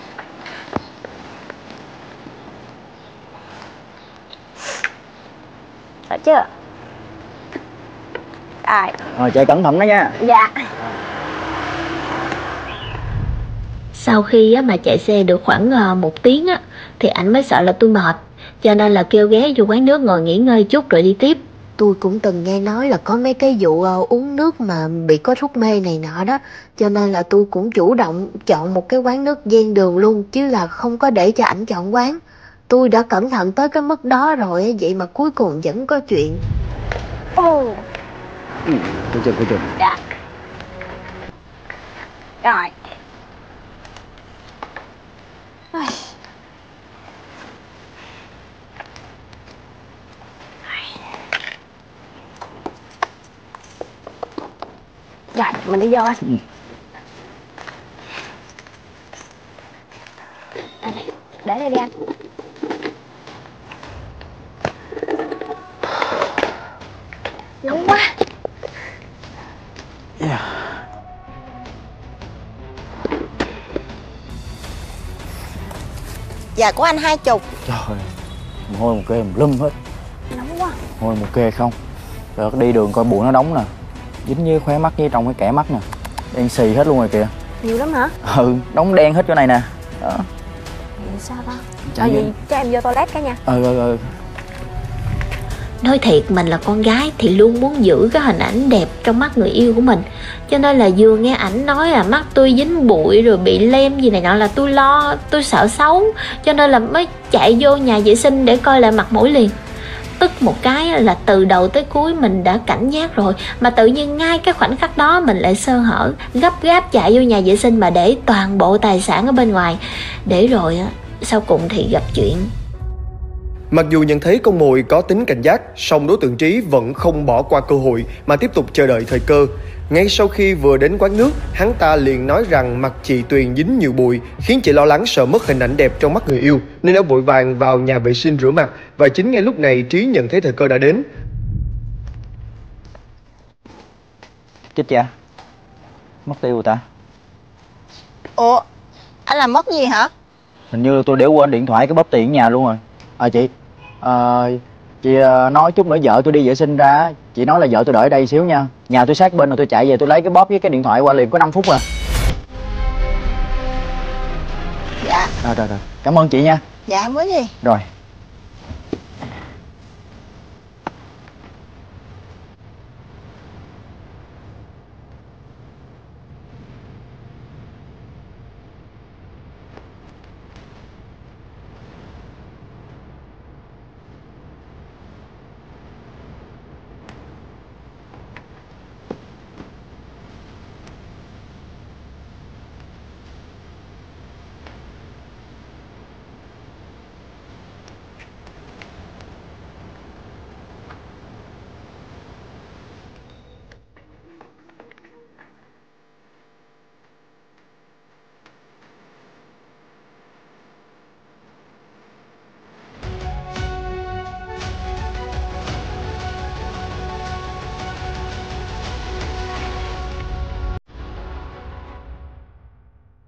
Được chưa? Rồi. Rồi chạy cẩn thận đó nha. Dạ. Sau khi á, mà chạy xe được khoảng uh, một tiếng á, thì ảnh mới sợ là tôi mệt, cho nên là kêu ghé vô quán nước ngồi nghỉ ngơi chút rồi đi tiếp. Tôi cũng từng nghe nói là có mấy cái vụ uh, uống nước mà bị có thuốc mê này nọ đó, cho nên là tôi cũng chủ động chọn một cái quán nước ven đường luôn, chứ là không có để cho ảnh chọn quán. Tôi đã cẩn thận tới cái mức đó rồi, vậy mà cuối cùng vẫn có chuyện. Ồ. Ừ, coi chừng, coi chừng. Dạ. Rồi. Ai. Rồi, mình đi vô anh. Ừ. À, để đây đi anh. Nóng quá. Yeah. Dạ của anh hai chục. Trời ơi, mồ hôi một kê một lum hết. Nóng quá. Mồ hôi một kê không. Rồi đi đường coi bụi nó đóng nè, dính với khóe mắt với trong cái kẽ mắt nè, đen xì hết luôn rồi kìa. Nhiều lắm hả? Ừ, đóng đen hết chỗ này nè. Đó. Vậy sao ta? Trời Ờ vậy cho em vô toilet cái nha. Ừ ừ ừ. Nói thiệt, mình là con gái thì luôn muốn giữ cái hình ảnh đẹp trong mắt người yêu của mình, cho nên là vừa nghe ảnh nói là mắt tôi dính bụi rồi bị lem gì này nọ là tôi lo, tôi sợ xấu, cho nên là mới chạy vô nhà vệ sinh để coi lại mặt mũi liền. Tức một cái là từ đầu tới cuối mình đã cảnh giác rồi, mà tự nhiên ngay cái khoảnh khắc đó mình lại sơ hở, gấp gáp chạy vô nhà vệ sinh mà để toàn bộ tài sản ở bên ngoài, để rồi sau cùng thì gặp chuyện. Mặc dù nhận thấy con mồi có tính cảnh giác, song đối tượng Trí vẫn không bỏ qua cơ hội mà tiếp tục chờ đợi thời cơ. Ngay sau khi vừa đến quán nước, hắn ta liền nói rằng mặt chị Tuyền dính nhiều bụi, khiến chị lo lắng sợ mất hình ảnh đẹp trong mắt người yêu, nên đã vội vàng vào nhà vệ sinh rửa mặt. Và chính ngay lúc này Trí nhận thấy thời cơ đã đến. Chết cha, mất tiêu rồi ta. Ủa, anh làm mất gì hả? Hình như tôi để quên điện thoại cái bóp tiền ở nhà luôn rồi. À chị, à, chị nói chút nữa vợ tôi đi vệ sinh ra, chị nói là vợ tôi đợi ở đây xíu nha. Nhà tôi sát bên rồi tôi chạy về tôi lấy cái bóp với cái điện thoại qua liền có năm phút à. Dạ. Rồi rồi rồi, cảm ơn chị nha. Dạ không có gì. Rồi.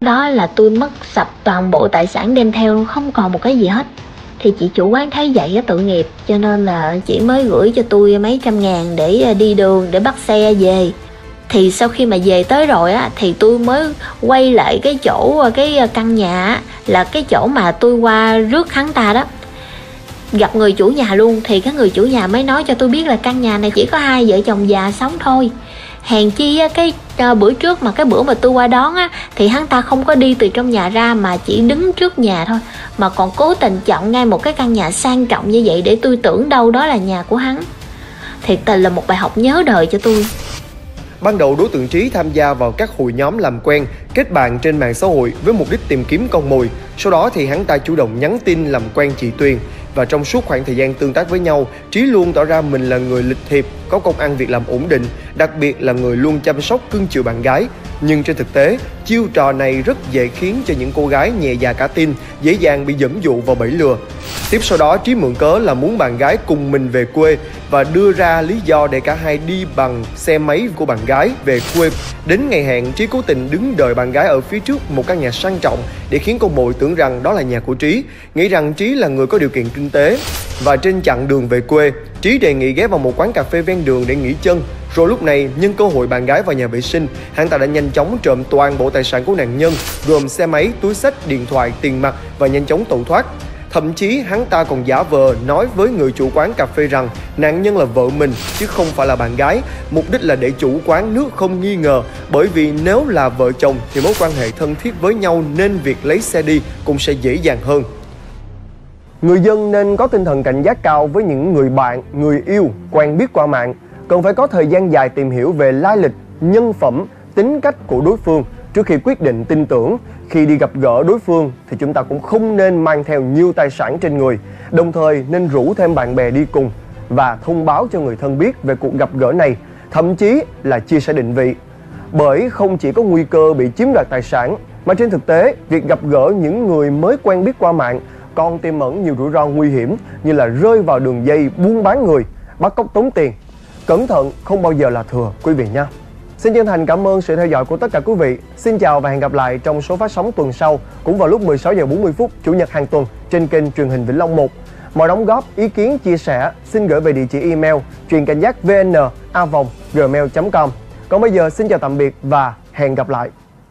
đó là tôi mất sạch toàn bộ tài sản đem theo, không còn một cái gì hết. Thì chị chủ quán thấy vậy á, tội nghiệp, cho nên là chị mới gửi cho tôi mấy trăm ngàn để đi đường, để bắt xe về. Thì sau khi mà về tới rồi á, thì tôi mới quay lại cái chỗ, cái căn nhà á, là cái chỗ mà tôi qua rước hắn ta đó. Gặp người chủ nhà luôn, thì cái người chủ nhà mới nói cho tôi biết là căn nhà này chỉ có hai vợ chồng già sống thôi. Hèn chi á, cái uh, bữa trước mà cái bữa mà tôi qua đón á, thì hắn ta không có đi từ trong nhà ra mà chỉ đứng trước nhà thôi, mà còn cố tình chọn ngay một cái căn nhà sang trọng như vậy để tôi tưởng đâu đó là nhà của hắn. Thiệt tình là một bài học nhớ đời cho tôi. Ban đầu đối tượng Trí tham gia vào các hội nhóm làm quen, kết bạn trên mạng xã hội với mục đích tìm kiếm con mồi. Sau đó thì hắn ta chủ động nhắn tin làm quen chị Tuyền. Và trong suốt khoảng thời gian tương tác với nhau, Trí luôn tỏ ra mình là người lịch thiệp, có công ăn việc làm ổn định, đặc biệt là người luôn chăm sóc cưng chiều bạn gái. Nhưng trên thực tế, chiêu trò này rất dễ khiến cho những cô gái nhẹ dạ cả tin, dễ dàng bị dẫn dụ vào bẫy lừa. Tiếp sau đó, Trí mượn cớ là muốn bạn gái cùng mình về quê và đưa ra lý do để cả hai đi bằng xe máy của bạn gái về quê. Đến ngày hẹn, Trí cố tình đứng đợi bạn gái ở phía trước một căn nhà sang trọng để khiến con mồi tưởng rằng đó là nhà của Trí, nghĩ rằng Trí là người có điều kiện kinh tế. Và trên chặng đường về quê, Trí đề nghị ghé vào một quán cà phê ven đường để nghỉ chân. Rồi lúc này, nhân cơ hội bạn gái vào nhà vệ sinh, hắn ta đã nhanh chóng trộm toàn bộ tài sản của nạn nhân, gồm xe máy, túi xách, điện thoại, tiền mặt và nhanh chóng tẩu thoát. Thậm chí hắn ta còn giả vờ nói với người chủ quán cà phê rằng nạn nhân là vợ mình chứ không phải là bạn gái, mục đích là để chủ quán nước không nghi ngờ, bởi vì nếu là vợ chồng thì mối quan hệ thân thiết với nhau nên việc lấy xe đi cũng sẽ dễ dàng hơn. Người dân nên có tinh thần cảnh giác cao với những người bạn, người yêu quen biết qua mạng, cần phải có thời gian dài tìm hiểu về lai lịch, nhân phẩm, tính cách của đối phương trước khi quyết định tin tưởng. Khi đi gặp gỡ đối phương thì chúng ta cũng không nên mang theo nhiều tài sản trên người, đồng thời nên rủ thêm bạn bè đi cùng và thông báo cho người thân biết về cuộc gặp gỡ này, thậm chí là chia sẻ định vị. Bởi không chỉ có nguy cơ bị chiếm đoạt tài sản, mà trên thực tế, việc gặp gỡ những người mới quen biết qua mạng còn tiềm ẩn nhiều rủi ro nguy hiểm như là rơi vào đường dây buôn bán người, bắt cóc tống tiền. Cẩn thận không bao giờ là thừa quý vị nha. Xin chân thành cảm ơn sự theo dõi của tất cả quý vị. Xin chào và hẹn gặp lại trong số phát sóng tuần sau cũng vào lúc mười sáu giờ bốn mươi phút Chủ nhật hàng tuần trên kênh truyền hình Vĩnh Long một. Mọi đóng góp, ý kiến, chia sẻ xin gửi về địa chỉ email truyền cảnh giác vn a vòng gmail chấm com. Còn bây giờ xin chào tạm biệt và hẹn gặp lại.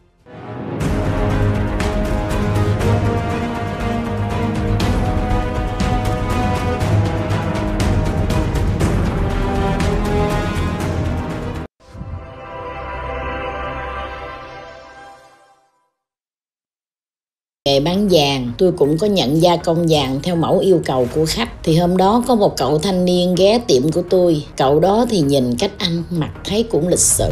Nghề bán vàng, tôi cũng có nhận gia công vàng theo mẫu yêu cầu của khách. Thì hôm đó có một cậu thanh niên ghé tiệm của tôi. Cậu đó thì nhìn cách ăn mặc thấy cũng lịch sự.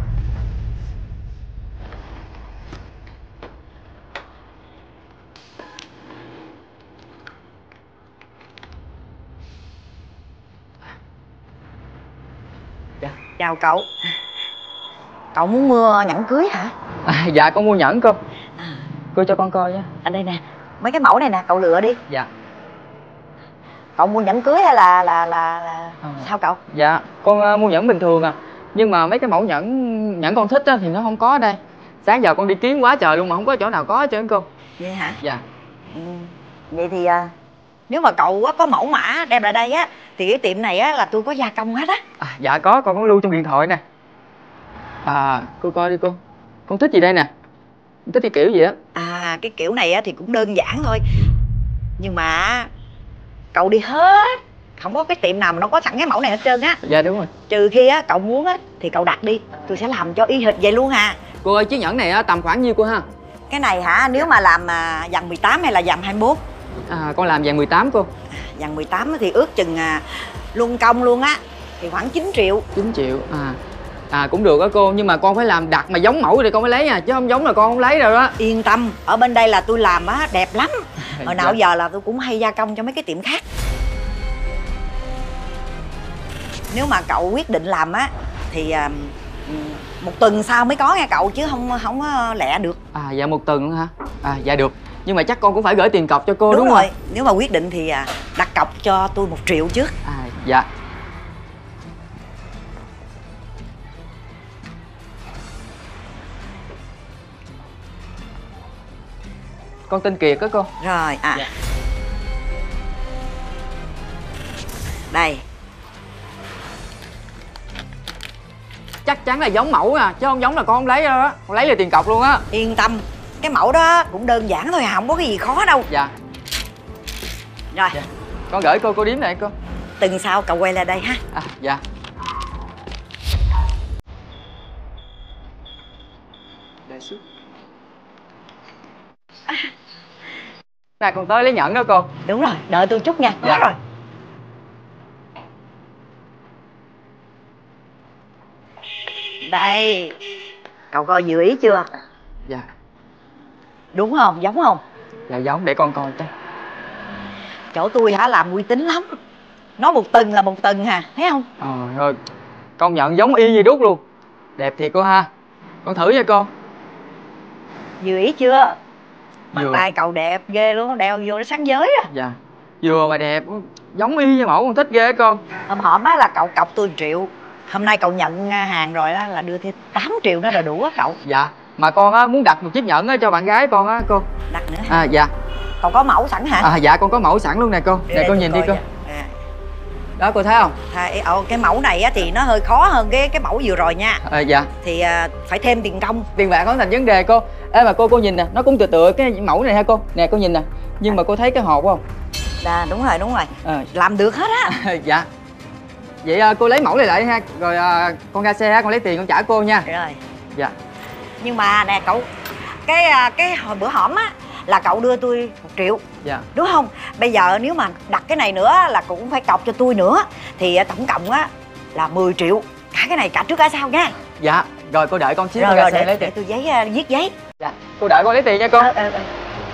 Chào cậu. Cậu muốn mua nhẫn cưới hả? À, dạ con mua nhẫn cô. Cô cho con coi nhé. Ở đây nè, mấy cái mẫu này nè, cậu lựa đi. Dạ. Cậu mua nhẫn cưới hay là là là, là... À. Sao cậu? Dạ, con uh, mua nhẫn bình thường à. Nhưng mà mấy cái mẫu nhẫn nhẫn con thích á, thì nó không có ở đây. Sáng giờ con đi kiếm quá trời luôn mà không có chỗ nào có hết trơn cô. Vậy hả? Dạ. Ừ. Vậy thì uh, nếu mà cậu có mẫu mã đem lại đây á, thì cái tiệm này á là tôi có gia công hết á. À, dạ có, con có lưu trong điện thoại nè. À, cô coi đi cô. Con thích gì đây nè? Thích cái kiểu gì á? À, cái kiểu này á thì cũng đơn giản thôi. Nhưng mà cậu đi hết, không có cái tiệm nào mà nó có sẵn cái mẫu này hết trơn á. Dạ đúng rồi. Trừ khi á cậu muốn á thì cậu đặt đi, tôi sẽ làm cho y hệt vậy luôn à. Cô ơi, chiếc nhẫn này á tầm khoảng nhiêu cô ha? Cái này hả, nếu mà làm à, dàn mười tám hay là dàn hai mươi mốt? À, con làm dàn mười tám cô. Dàn mười tám thì ước chừng à, luôn công luôn á thì khoảng chín triệu. Chín triệu à. À cũng được á cô, nhưng mà con phải làm đặt mà giống mẫu thì con mới lấy nha, chứ không giống là con không lấy đâu đó. Yên tâm, ở bên đây là tôi làm á đẹp lắm. Hồi nào giờ là tôi cũng hay gia công cho mấy cái tiệm khác. Nếu mà cậu quyết định làm á thì à, một tuần sau mới có nha cậu, chứ không không có lẹ được. À dạ một tuần luôn hả? À dạ được. Nhưng mà chắc con cũng phải gửi tiền cọc cho cô đúng, đúng rồi. Rồi. Nếu mà quyết định thì à, đặt cọc cho tôi một triệu trước. À dạ. con tên Kiệt đó cô. Rồi, à. Dạ. Đây. Chắc chắn là giống mẫu à, chứ không giống là con không lấy đâu á. Con lấy là tiền cọc luôn á. Yên tâm, cái mẫu đó cũng đơn giản thôi, không có cái gì khó đâu. Dạ. Rồi. Dạ. Con gửi cô, cô đếm này cô. Tuần sau cậu quay lại đây ha. À, dạ. Đề xuất. À. Nè, con tới lấy nhẫn đó cô. Đúng rồi, đợi tôi chút nha. Dạ. Có rồi. Đây. Cậu coi vừa ý chưa? Dạ. Đúng không? Giống không? Dạ giống, để con coi cái. Chỗ tôi hả làm uy tín lắm. Nói một tuần là một tuần hà, thấy không? Ờ rồi, công nhận giống y như đúc luôn. Đẹp thiệt cô ha. Con thử nha con. Vừa ý chưa? Mặt Vừa. tay cậu đẹp ghê luôn, đeo vô nó sáng giới á. Dạ. Vừa mà đẹp, giống y như mẫu, con thích ghê con. Hôm hổm á là cậu cọc tôi một triệu. Hôm nay cậu nhận hàng rồi đó là đưa thêm tám triệu đó là đủ á cậu. Dạ. Mà con á muốn đặt một chiếc nhẫn á cho bạn gái con á cô. Đặt nữa hả? À dạ. Cậu có mẫu sẵn hả? À dạ con có mẫu sẵn luôn nè cô. Đưa Nè cô tôi nhìn đi coi cô. nha. À. Đó cô thấy không? Thay, ờ, cái mẫu này á thì nó hơi khó hơn cái cái mẫu vừa rồi nha. À, dạ. Thì à, phải thêm tiền công. Tiền bạc không thành vấn đề cô. Ê mà cô cô nhìn nè, nó cũng tựa tựa cái mẫu này ha cô. Nè cô nhìn nè. Nhưng mà cô thấy cái hộp không? À, đúng rồi đúng rồi. À. Làm được hết á. Dạ. Vậy à, cô lấy mẫu này lại ha. Rồi à, con ra xe ha, con lấy tiền con trả cô nha. Rồi. Dạ. Nhưng mà nè cậu, cái à, cái hồi bữa hổm á là cậu đưa tôi một triệu. Dạ. Đúng không? Bây giờ nếu mà đặt cái này nữa là cậu cũng phải cọc cho tôi nữa. Thì à, tổng cộng á là mười triệu. Cả cái này cả trước cả sau nha. Dạ. Rồi cô đợi con xíu Rồi, con ra rồi xe để, lấy để tiền. tôi giấy à, viết giấy. Dạ. Cô đợi con lấy tiền nha cô. Ờ, ờ, ờ.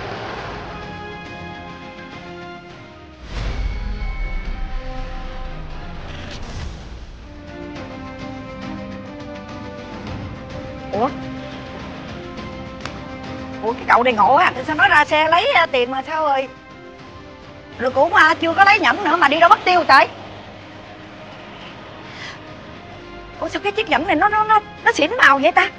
Ủa? Ủa cái cậu này ngộ à, sao nó ra xe lấy tiền mà sao rồi? Rồi cũng mà chưa có lấy nhẫn nữa mà đi đâu mất tiêu trời? Ủa sao cái chiếc nhẫn này nó nó nó nó xỉn màu vậy ta?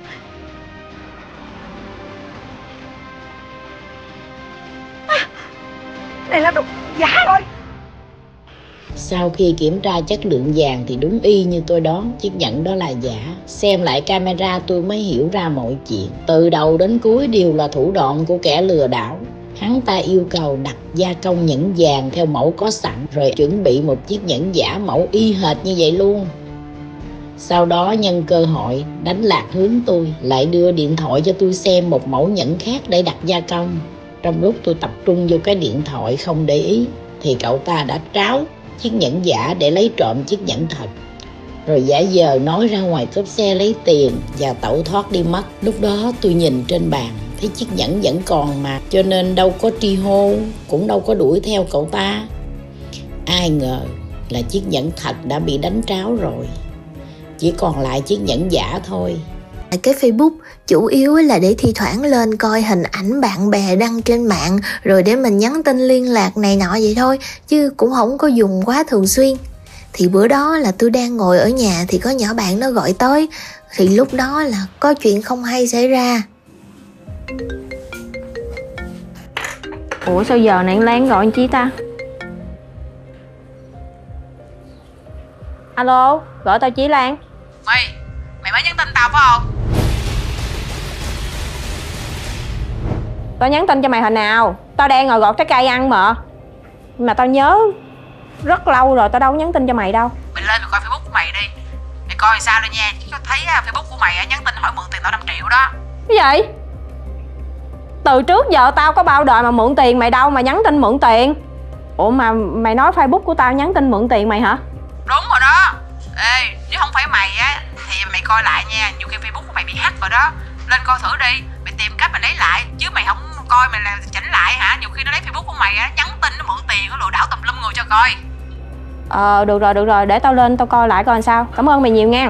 À, này là đồ giả rồi. Sau khi kiểm tra chất lượng vàng thì đúng y như tôi đoán, chiếc nhẫn đó là giả. Xem lại camera tôi mới hiểu ra mọi chuyện. Từ đầu đến cuối đều là thủ đoạn của kẻ lừa đảo. Hắn ta yêu cầu đặt gia công nhẫn vàng theo mẫu có sẵn, rồi chuẩn bị một chiếc nhẫn giả mẫu y hệt như vậy luôn. Sau đó nhân cơ hội đánh lạc hướng tôi, lại đưa điện thoại cho tôi xem một mẫu nhẫn khác để đặt gia công. Trong lúc tôi tập trung vô cái điện thoại không để ý thì cậu ta đã tráo chiếc nhẫn giả để lấy trộm chiếc nhẫn thật, rồi giả vờ nói ra ngoài cốp xe lấy tiền và tẩu thoát đi mất. Lúc đó tôi nhìn trên bàn thấy chiếc nhẫn vẫn còn mà, cho nên đâu có tri hô, cũng đâu có đuổi theo cậu ta. Ai ngờ là chiếc nhẫn thật đã bị đánh tráo rồi, chỉ còn lại chiếc nhẫn giả thôi. Cái Facebook chủ yếu là để thi thoảng lên coi hình ảnh bạn bè đăng trên mạng, rồi để mình nhắn tin liên lạc này nọ vậy thôi, chứ cũng không có dùng quá thường xuyên. Thì bữa đó là tôi đang ngồi ở nhà thì có nhỏ bạn nó gọi tới, thì lúc đó là có chuyện không hay xảy ra. Ủa sao giờ này Lan gọi anh Chí ta? Alo, gọi tao Chí Lan. Mày, mày mới nhắn tin tao phải không? Tao nhắn tin cho mày hồi nào? Tao đang ngồi gọt trái cây ăn mà. Mà tao nhớ rất lâu rồi, tao đâu có nhắn tin cho mày đâu. Mày lên mày coi Facebook của mày đi. Mày coi sao rồi nha, chứ tao thấy Facebook của mày nhắn tin hỏi mượn tiền tao năm triệu đó. Cái gì? Từ trước giờ tao có bao đời mà mượn tiền mày đâu mà nhắn tin mượn tiền. Ủa mà mày nói Facebook của tao nhắn tin mượn tiền mày hả? Đúng rồi đó. Ê, nếu không phải mày á thì mày coi lại nha, nhiều khi Facebook của mày bị hack rồi đó. Lên coi thử đi, mày tìm cách mày lấy lại, chứ mày không coi mày là chỉnh lại hả? Nhiều khi nó lấy Facebook của mày á, nhắn tin nó mượn tiền, nó lừa đảo tùm lum người cho coi. Ờ được rồi được rồi, để tao lên tao coi lại coi làm sao. Cảm ơn mày nhiều nha.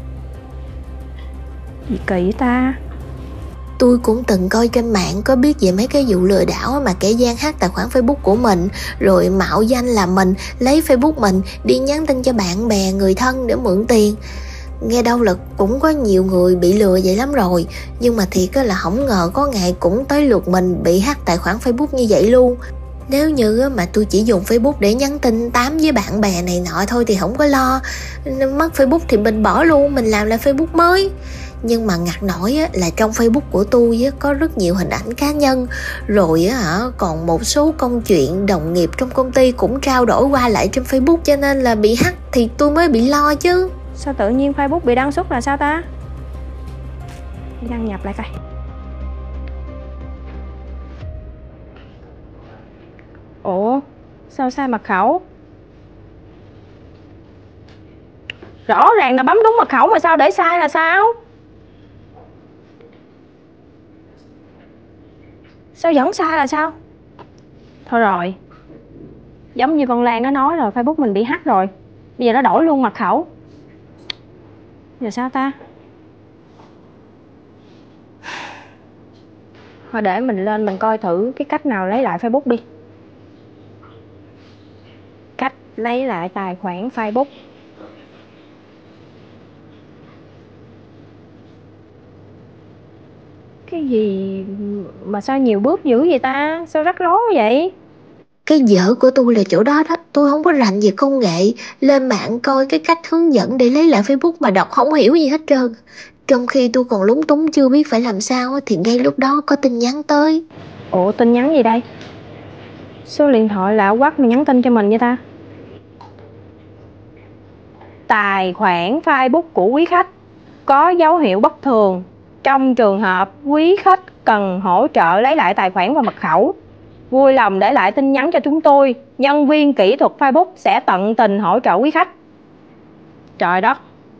Gì kỳ ta? Tôi cũng từng coi trên mạng có biết về mấy cái vụ lừa đảo mà kẻ gian hack tài khoản Facebook của mình, rồi mạo danh là mình, lấy Facebook mình đi nhắn tin cho bạn bè người thân để mượn tiền. nghe đâu là cũng có nhiều người bị lừa vậy lắm rồi. Nhưng mà thiệt là không ngờ có ngày cũng tới lượt mình bị hack tài khoản Facebook như vậy luôn. Nếu như mà tôi chỉ dùng Facebook để nhắn tin tám với bạn bè này nọ thôi thì không có lo. Mất Facebook thì mình bỏ luôn, mình làm lại Facebook mới. Nhưng mà ngặt nổi là trong Facebook của tôi có rất nhiều hình ảnh cá nhân. Rồi còn một số công chuyện đồng nghiệp trong công ty cũng trao đổi qua lại trên Facebook. Cho nên là bị hack thì tôi mới bị lo chứ. Sao tự nhiên Facebook bị đăng xuất là sao ta? Đăng nhập lại coi. Ủa, sao sai mật khẩu? Rõ ràng là bấm đúng mật khẩu mà sao để sai là sao? Sao vẫn sai là sao? Thôi rồi, giống như con Lan nó nói rồi, Facebook mình bị hack rồi. Bây giờ nó đổi luôn mật khẩu. Giờ sao ta? Thôi để mình lên mình coi thử cái cách nào lấy lại Facebook đi. Cách lấy lại tài khoản Facebook. Cái gì mà sao nhiều bước dữ vậy ta? Sao rắc rối vậy? Cái dở của tôi là chỗ đó đó. Tôi không có rành về công nghệ. Lên mạng coi cái cách hướng dẫn để lấy lại Facebook mà đọc không hiểu gì hết trơn. Trong khi tôi còn lúng túng chưa biết phải làm sao thì ngay lúc đó có tin nhắn tới. Ủa tin nhắn gì đây? Số điện thoại lạ quắc mà nhắn tin cho mình vậy ta? Tài khoản Facebook của quý khách có dấu hiệu bất thường. Trong trường hợp quý khách cần hỗ trợ lấy lại tài khoản và mật khẩu, vui lòng để lại tin nhắn cho chúng tôi. Nhân viên kỹ thuật Facebook sẽ tận tình hỗ trợ quý khách. Trời đất.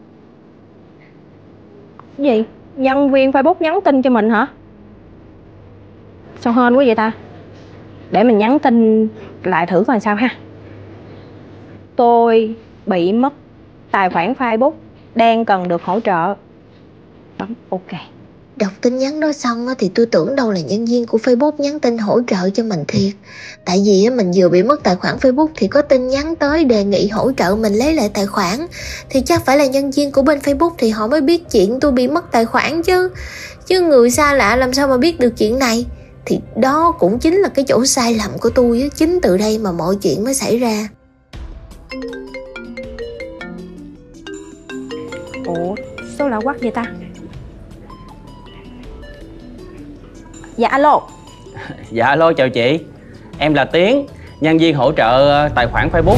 Cái gì? Nhân viên Facebook nhắn tin cho mình hả? Sao hên quá vậy ta? Để mình nhắn tin lại thử coi sao ha. Tôi bị mất tài khoản Facebook, đang cần được hỗ trợ. Bấm OK. Đọc tin nhắn đó xong thì tôi tưởng đâu là nhân viên của Facebook nhắn tin hỗ trợ cho mình thiệt. Tại vì mình vừa bị mất tài khoản Facebook thì có tin nhắn tới đề nghị hỗ trợ mình lấy lại tài khoản. Thì chắc phải là nhân viên của bên Facebook thì họ mới biết chuyện tôi bị mất tài khoản chứ. Chứ người xa lạ làm sao mà biết được chuyện này. Thì đó cũng chính là cái chỗ sai lầm của tôi. Chính từ đây mà mọi chuyện mới xảy ra. Ủa, số lạ quắc vậy ta? Dạ alo. Dạ alo, chào chị. Em là Tiến, nhân viên hỗ trợ tài khoản Facebook.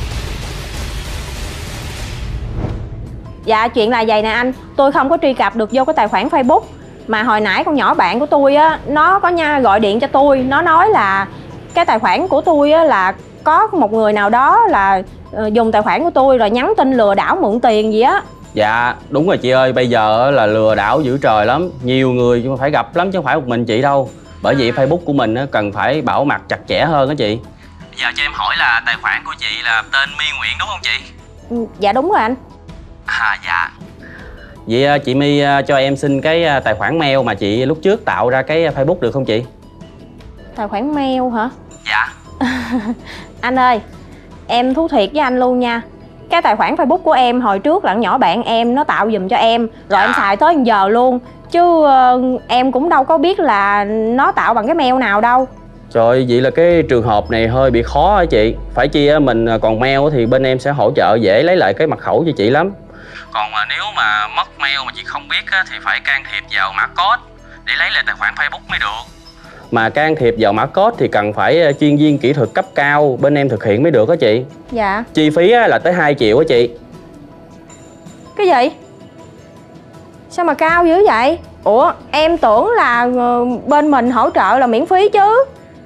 Dạ chuyện là vậy nè anh. Tôi không có truy cập được vô cái tài khoản Facebook. Mà hồi nãy con nhỏ bạn của tôi á, nó có nha gọi điện cho tôi. Nó nói là cái tài khoản của tôi á, là có một người nào đó là uh, dùng tài khoản của tôi rồi nhắn tin lừa đảo mượn tiền gì á. Dạ đúng rồi chị ơi, bây giờ là lừa đảo dữ trời lắm. Nhiều người phải gặp lắm chứ không phải một mình chị đâu. Bởi vậy Facebook của mình cần phải bảo mật chặt chẽ hơn đó chị. Bây giờ cho em hỏi là tài khoản của chị là tên My Nguyễn đúng không chị? Dạ đúng rồi anh. À dạ. Vậy chị My cho em xin cái tài khoản mail mà chị lúc trước tạo ra cái Facebook được không chị? Tài khoản mail hả? Dạ. Anh ơi, em thú thiệt với anh luôn nha. Cái tài khoản Facebook của em hồi trước là nhỏ bạn em nó tạo giùm cho em. Rồi em xài tới giờ luôn. Chứ uh, em cũng đâu có biết là nó tạo bằng cái mail nào đâu. Trời, vậy là cái trường hợp này hơi bị khó hả chị? Phải chi mình còn mail thì bên em sẽ hỗ trợ dễ lấy lại cái mật khẩu cho chị lắm. Còn mà nếu mà mất mail mà chị không biết thì phải can thiệp vào mã code để lấy lại tài khoản Facebook mới được. Mà can thiệp vào mã code thì cần phải chuyên viên kỹ thuật cấp cao bên em thực hiện mới được đó chị. Dạ. Chi phí là tới hai triệu á chị. Cái gì? Sao mà cao dữ vậy? Ủa em tưởng là bên mình hỗ trợ là miễn phí chứ.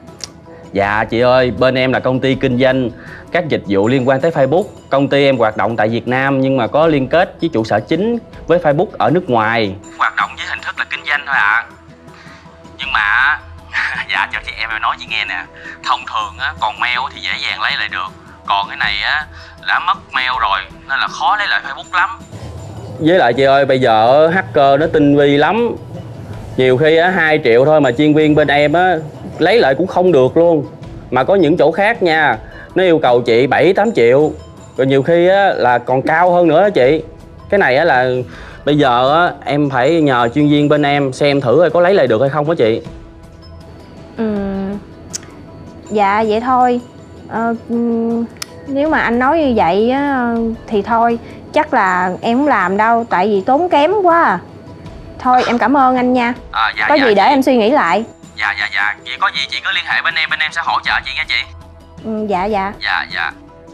Dạ chị ơi, bên em là công ty kinh doanh các dịch vụ liên quan tới Facebook. Công ty em hoạt động tại Việt Nam nhưng mà có liên kết với trụ sở chính với Facebook ở nước ngoài. Hoạt động với hình thức là kinh doanh thôi ạ. À. Nhưng mà dạ cho chị em nói chị nghe nè. Thông thường á, còn mail thì dễ dàng lấy lại được. Còn cái này á, đã mất mail rồi nên là khó lấy lại Facebook lắm. Với lại chị ơi, bây giờ hacker nó tinh vi lắm. Nhiều khi á, hai triệu thôi mà chuyên viên bên em á lấy lại cũng không được luôn. Mà có những chỗ khác nha, nó yêu cầu chị bảy tám triệu. Rồi nhiều khi á, là còn cao hơn nữa đó chị. Cái này á là bây giờ á em phải nhờ chuyên viên bên em xem thử coi có lấy lại được hay không á chị. Ừ. Dạ vậy thôi. Ờ, nếu mà anh nói như vậy á thì thôi, chắc là em không làm đâu, tại vì tốn kém quá à. Thôi em cảm ơn anh nha. À, dạ, có dạ, gì để chị. em suy nghĩ lại. Dạ dạ dạ, vậy có gì chị cứ liên hệ bên em, bên em sẽ hỗ trợ chị nha chị. Ừ, dạ dạ. Dạ dạ.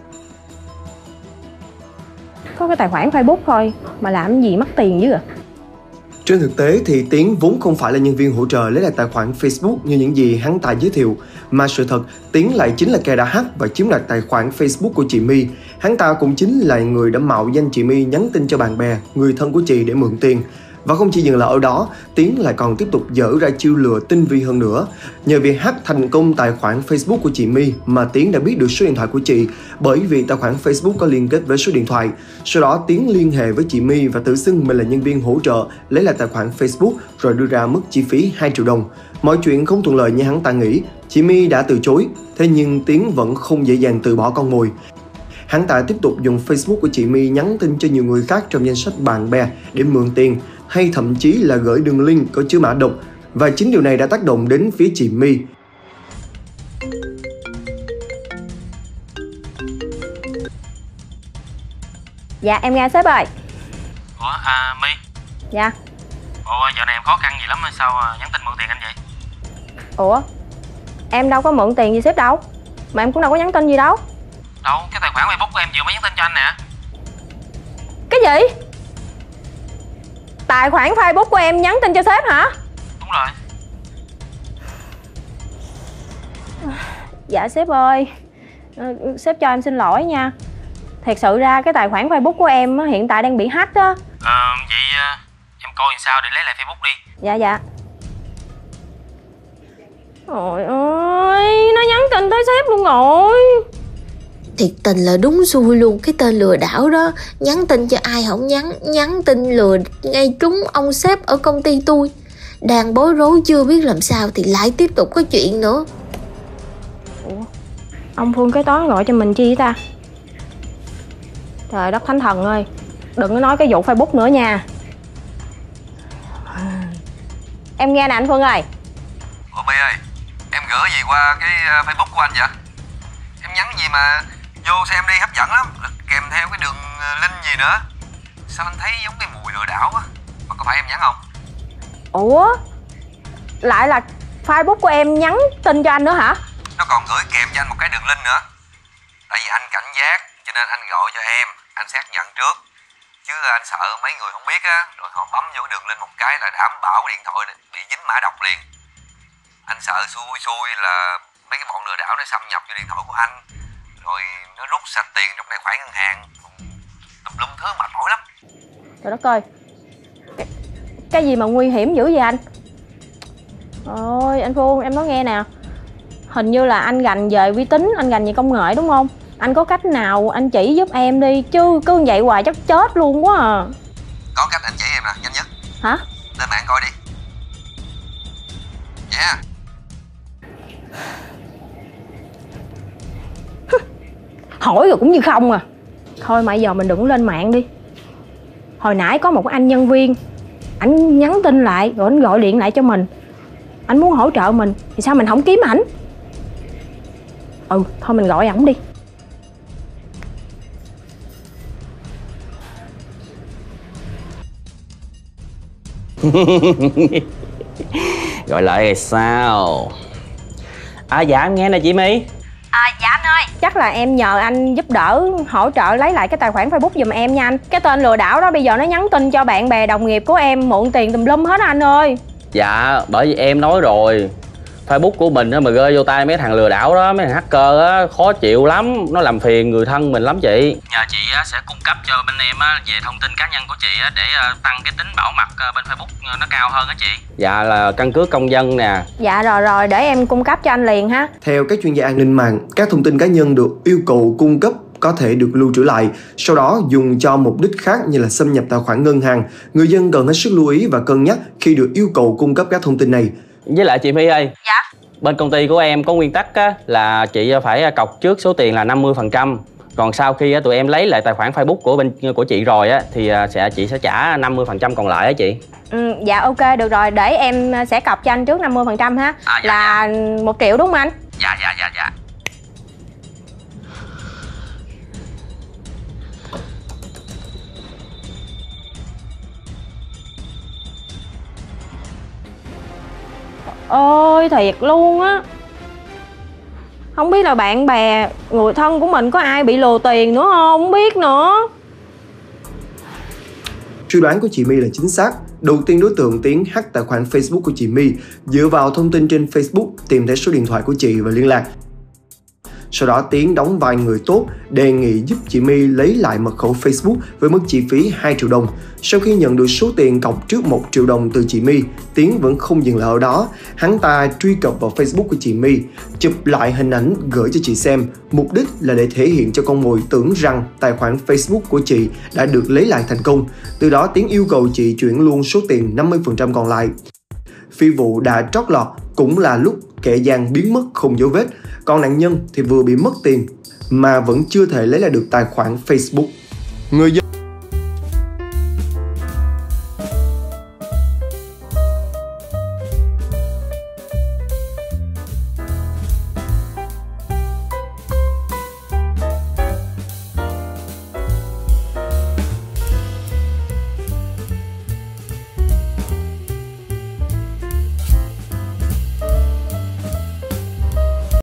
Có cái tài khoản Facebook thôi mà làm gì mất tiền dữ à. Trên thực tế thì Tiến vốn không phải là nhân viên hỗ trợ lấy lại tài khoản Facebook như những gì hắn ta giới thiệu, mà sự thật Tiến lại chính là kẻ đã hack và chiếm đoạt tài khoản Facebook của chị My. Hắn ta cũng chính là người đã mạo danh chị My nhắn tin cho bạn bè, người thân của chị để mượn tiền. Và không chỉ dừng lại ở đó, Tiến lại còn tiếp tục dở ra chiêu lừa tinh vi hơn nữa. Nhờ việc hack thành công tài khoản Facebook của chị My mà Tiến đã biết được số điện thoại của chị, bởi vì tài khoản Facebook có liên kết với số điện thoại. Sau đó Tiến liên hệ với chị My và tự xưng mình là nhân viên hỗ trợ lấy lại tài khoản Facebook rồi đưa ra mức chi phí hai triệu đồng. Mọi chuyện không thuận lợi như hắn ta nghĩ. Chị My đã từ chối, thế nhưng Tiến vẫn không dễ dàng từ bỏ con mồi. Hắn ta tiếp tục dùng Facebook của chị My nhắn tin cho nhiều người khác trong danh sách bạn bè để mượn tiền, hay thậm chí là gửi đường link có chứa mã độc. Và chính điều này đã tác động đến phía chị My. Dạ em nghe sếp ơi. Ủa à My. Dạ. Ủa dạo này em khó khăn gì lắm hay sao nhắn tin mượn tiền anh vậy? Ủa em đâu có mượn tiền gì sếp đâu, mà em cũng đâu có nhắn tin gì đâu. Đâu, cái tài khoản Facebook của em vừa mới nhắn tin cho anh nè. Cái gì? Tài khoản Facebook của em nhắn tin cho sếp hả? Đúng rồi. Dạ sếp ơi, sếp cho em xin lỗi nha. Thật sự ra cái tài khoản Facebook của em hiện tại đang bị hack á. Ờ vậy em coi sao để lấy lại Facebook đi. Dạ dạ. Trời ơi, nó nhắn tin tới sếp luôn rồi. Thiệt tình là đúng xui luôn. Cái tên lừa đảo đó nhắn tin cho ai không nhắn, nhắn tin lừa ngay trúng ông sếp ở công ty tôi. Đang bối rối chưa biết làm sao thì lại tiếp tục có chuyện nữa. Ủa, ông Phương kế toán gọi cho mình chi vậy ta? Trời đất thánh thần ơi, đừng có nói cái vụ Facebook nữa nha. Em nghe nè anh Phương ơi. Ủa My ơi, em gửi gì qua cái Facebook của anh vậy? Em nhắn gì mà vô xem đi hấp dẫn lắm, kèm theo cái đường link gì nữa. Sao anh thấy giống cái mùi lừa đảo á? Mà có phải em nhắn không? Ủa, lại là Facebook của em nhắn tin cho anh nữa hả? Nó còn gửi kèm cho anh một cái đường link nữa. Tại vì anh cảnh giác cho nên anh gọi cho em, anh xác nhận trước. Chứ anh sợ mấy người không biết á, rồi họ bấm vô đường link một cái là đảm bảo điện thoại này bị dính mã độc liền. Anh sợ xui xui là mấy cái bọn lừa đảo nó xâm nhập vô điện thoại của anh, rồi nó rút sạch tiền trong tài khoản ngân hàng, tùm lum thứ mệt mỏi lắm. Trời đất ơi, cái, cái gì mà nguy hiểm dữ vậy anh? Ôi anh Phương, em nói nghe nè, hình như là anh gành về vi tính, anh gành về công nghệ đúng không? Anh có cách nào anh chỉ giúp em đi, chứ cứ vậy hoài chắc chết luôn quá à. Có cách anh chỉ em nè, nhanh nhất. Hả? Lên mạng coi đi. Yeah. Hỏi rồi cũng như không à. Thôi mà giờ mình đừng lên mạng đi. Hồi nãy có một anh nhân viên, anh nhắn tin lại rồi anh gọi điện lại cho mình, anh muốn hỗ trợ mình, thì sao mình không kiếm ảnh? Ừ, thôi mình gọi ổng đi. Gọi lại thì sao? À dạ em nghe nè chị My. À dạ anh ơi, chắc là em nhờ anh giúp đỡ hỗ trợ lấy lại cái tài khoản Facebook giùm em nha anh. Cái tên lừa đảo đó bây giờ nó nhắn tin cho bạn bè đồng nghiệp của em mượn tiền tùm lum hết á anh ơi. Dạ bởi vì em nói rồi, Facebook của mình á mà rơi vô tay mấy thằng lừa đảo đó, mấy thằng hacker á, khó chịu lắm, nó làm phiền người thân mình lắm chị. Nhờ chị á sẽ cung cấp cho bên em á về thông tin cá nhân của chị á để tăng cái tính bảo mật bên Facebook nó cao hơn á chị. Dạ là căn cước công dân nè. Dạ rồi rồi, để em cung cấp cho anh liền ha. Theo các chuyên gia an ninh mạng, các thông tin cá nhân được yêu cầu cung cấp có thể được lưu trữ lại, sau đó dùng cho mục đích khác như là xâm nhập tài khoản ngân hàng. Người dân cần hết sức lưu ý và cân nhắc khi được yêu cầu cung cấp các thông tin này. Với lại chị My ơi. Dạ. Bên công ty của em có nguyên tắc á, là chị phải cọc trước số tiền là năm mươi phần trăm, Còn sau khi á, tụi em lấy lại tài khoản Facebook của bên của chị rồi á thì à, sẽ chị sẽ trả năm mươi phần trăm còn lại á chị. Ừ, dạ ok được rồi, để em sẽ cọc cho anh trước năm mươi phần trăm ha. À, dạ, là một triệu đúng không anh? Dạ dạ dạ dạ. Ôi thiệt luôn á. Không biết là bạn bè, người thân của mình có ai bị lừa tiền nữa không? Không biết nữa. Suy đoán của chị My là chính xác. Đầu tiên đối tượng Tiến hack tài khoản Facebook của chị My, dựa vào thông tin trên Facebook tìm thấy số điện thoại của chị và liên lạc. Sau đó Tiến đóng vai người tốt, đề nghị giúp chị My lấy lại mật khẩu Facebook với mức chi phí hai triệu đồng. Sau khi nhận được số tiền cọc trước một triệu đồng từ chị My, Tiến vẫn không dừng lại ở đó. Hắn ta truy cập vào Facebook của chị My, chụp lại hình ảnh gửi cho chị xem, mục đích là để thể hiện cho con mồi tưởng rằng tài khoản Facebook của chị đã được lấy lại thành công. Từ đó Tiến yêu cầu chị chuyển luôn số tiền năm mươi phần trăm còn lại. Phi vụ đã trót lọt cũng là lúc kẻ gian biến mất không dấu vết, còn nạn nhân thì vừa bị mất tiền mà vẫn chưa thể lấy lại được tài khoản Facebook. Người dân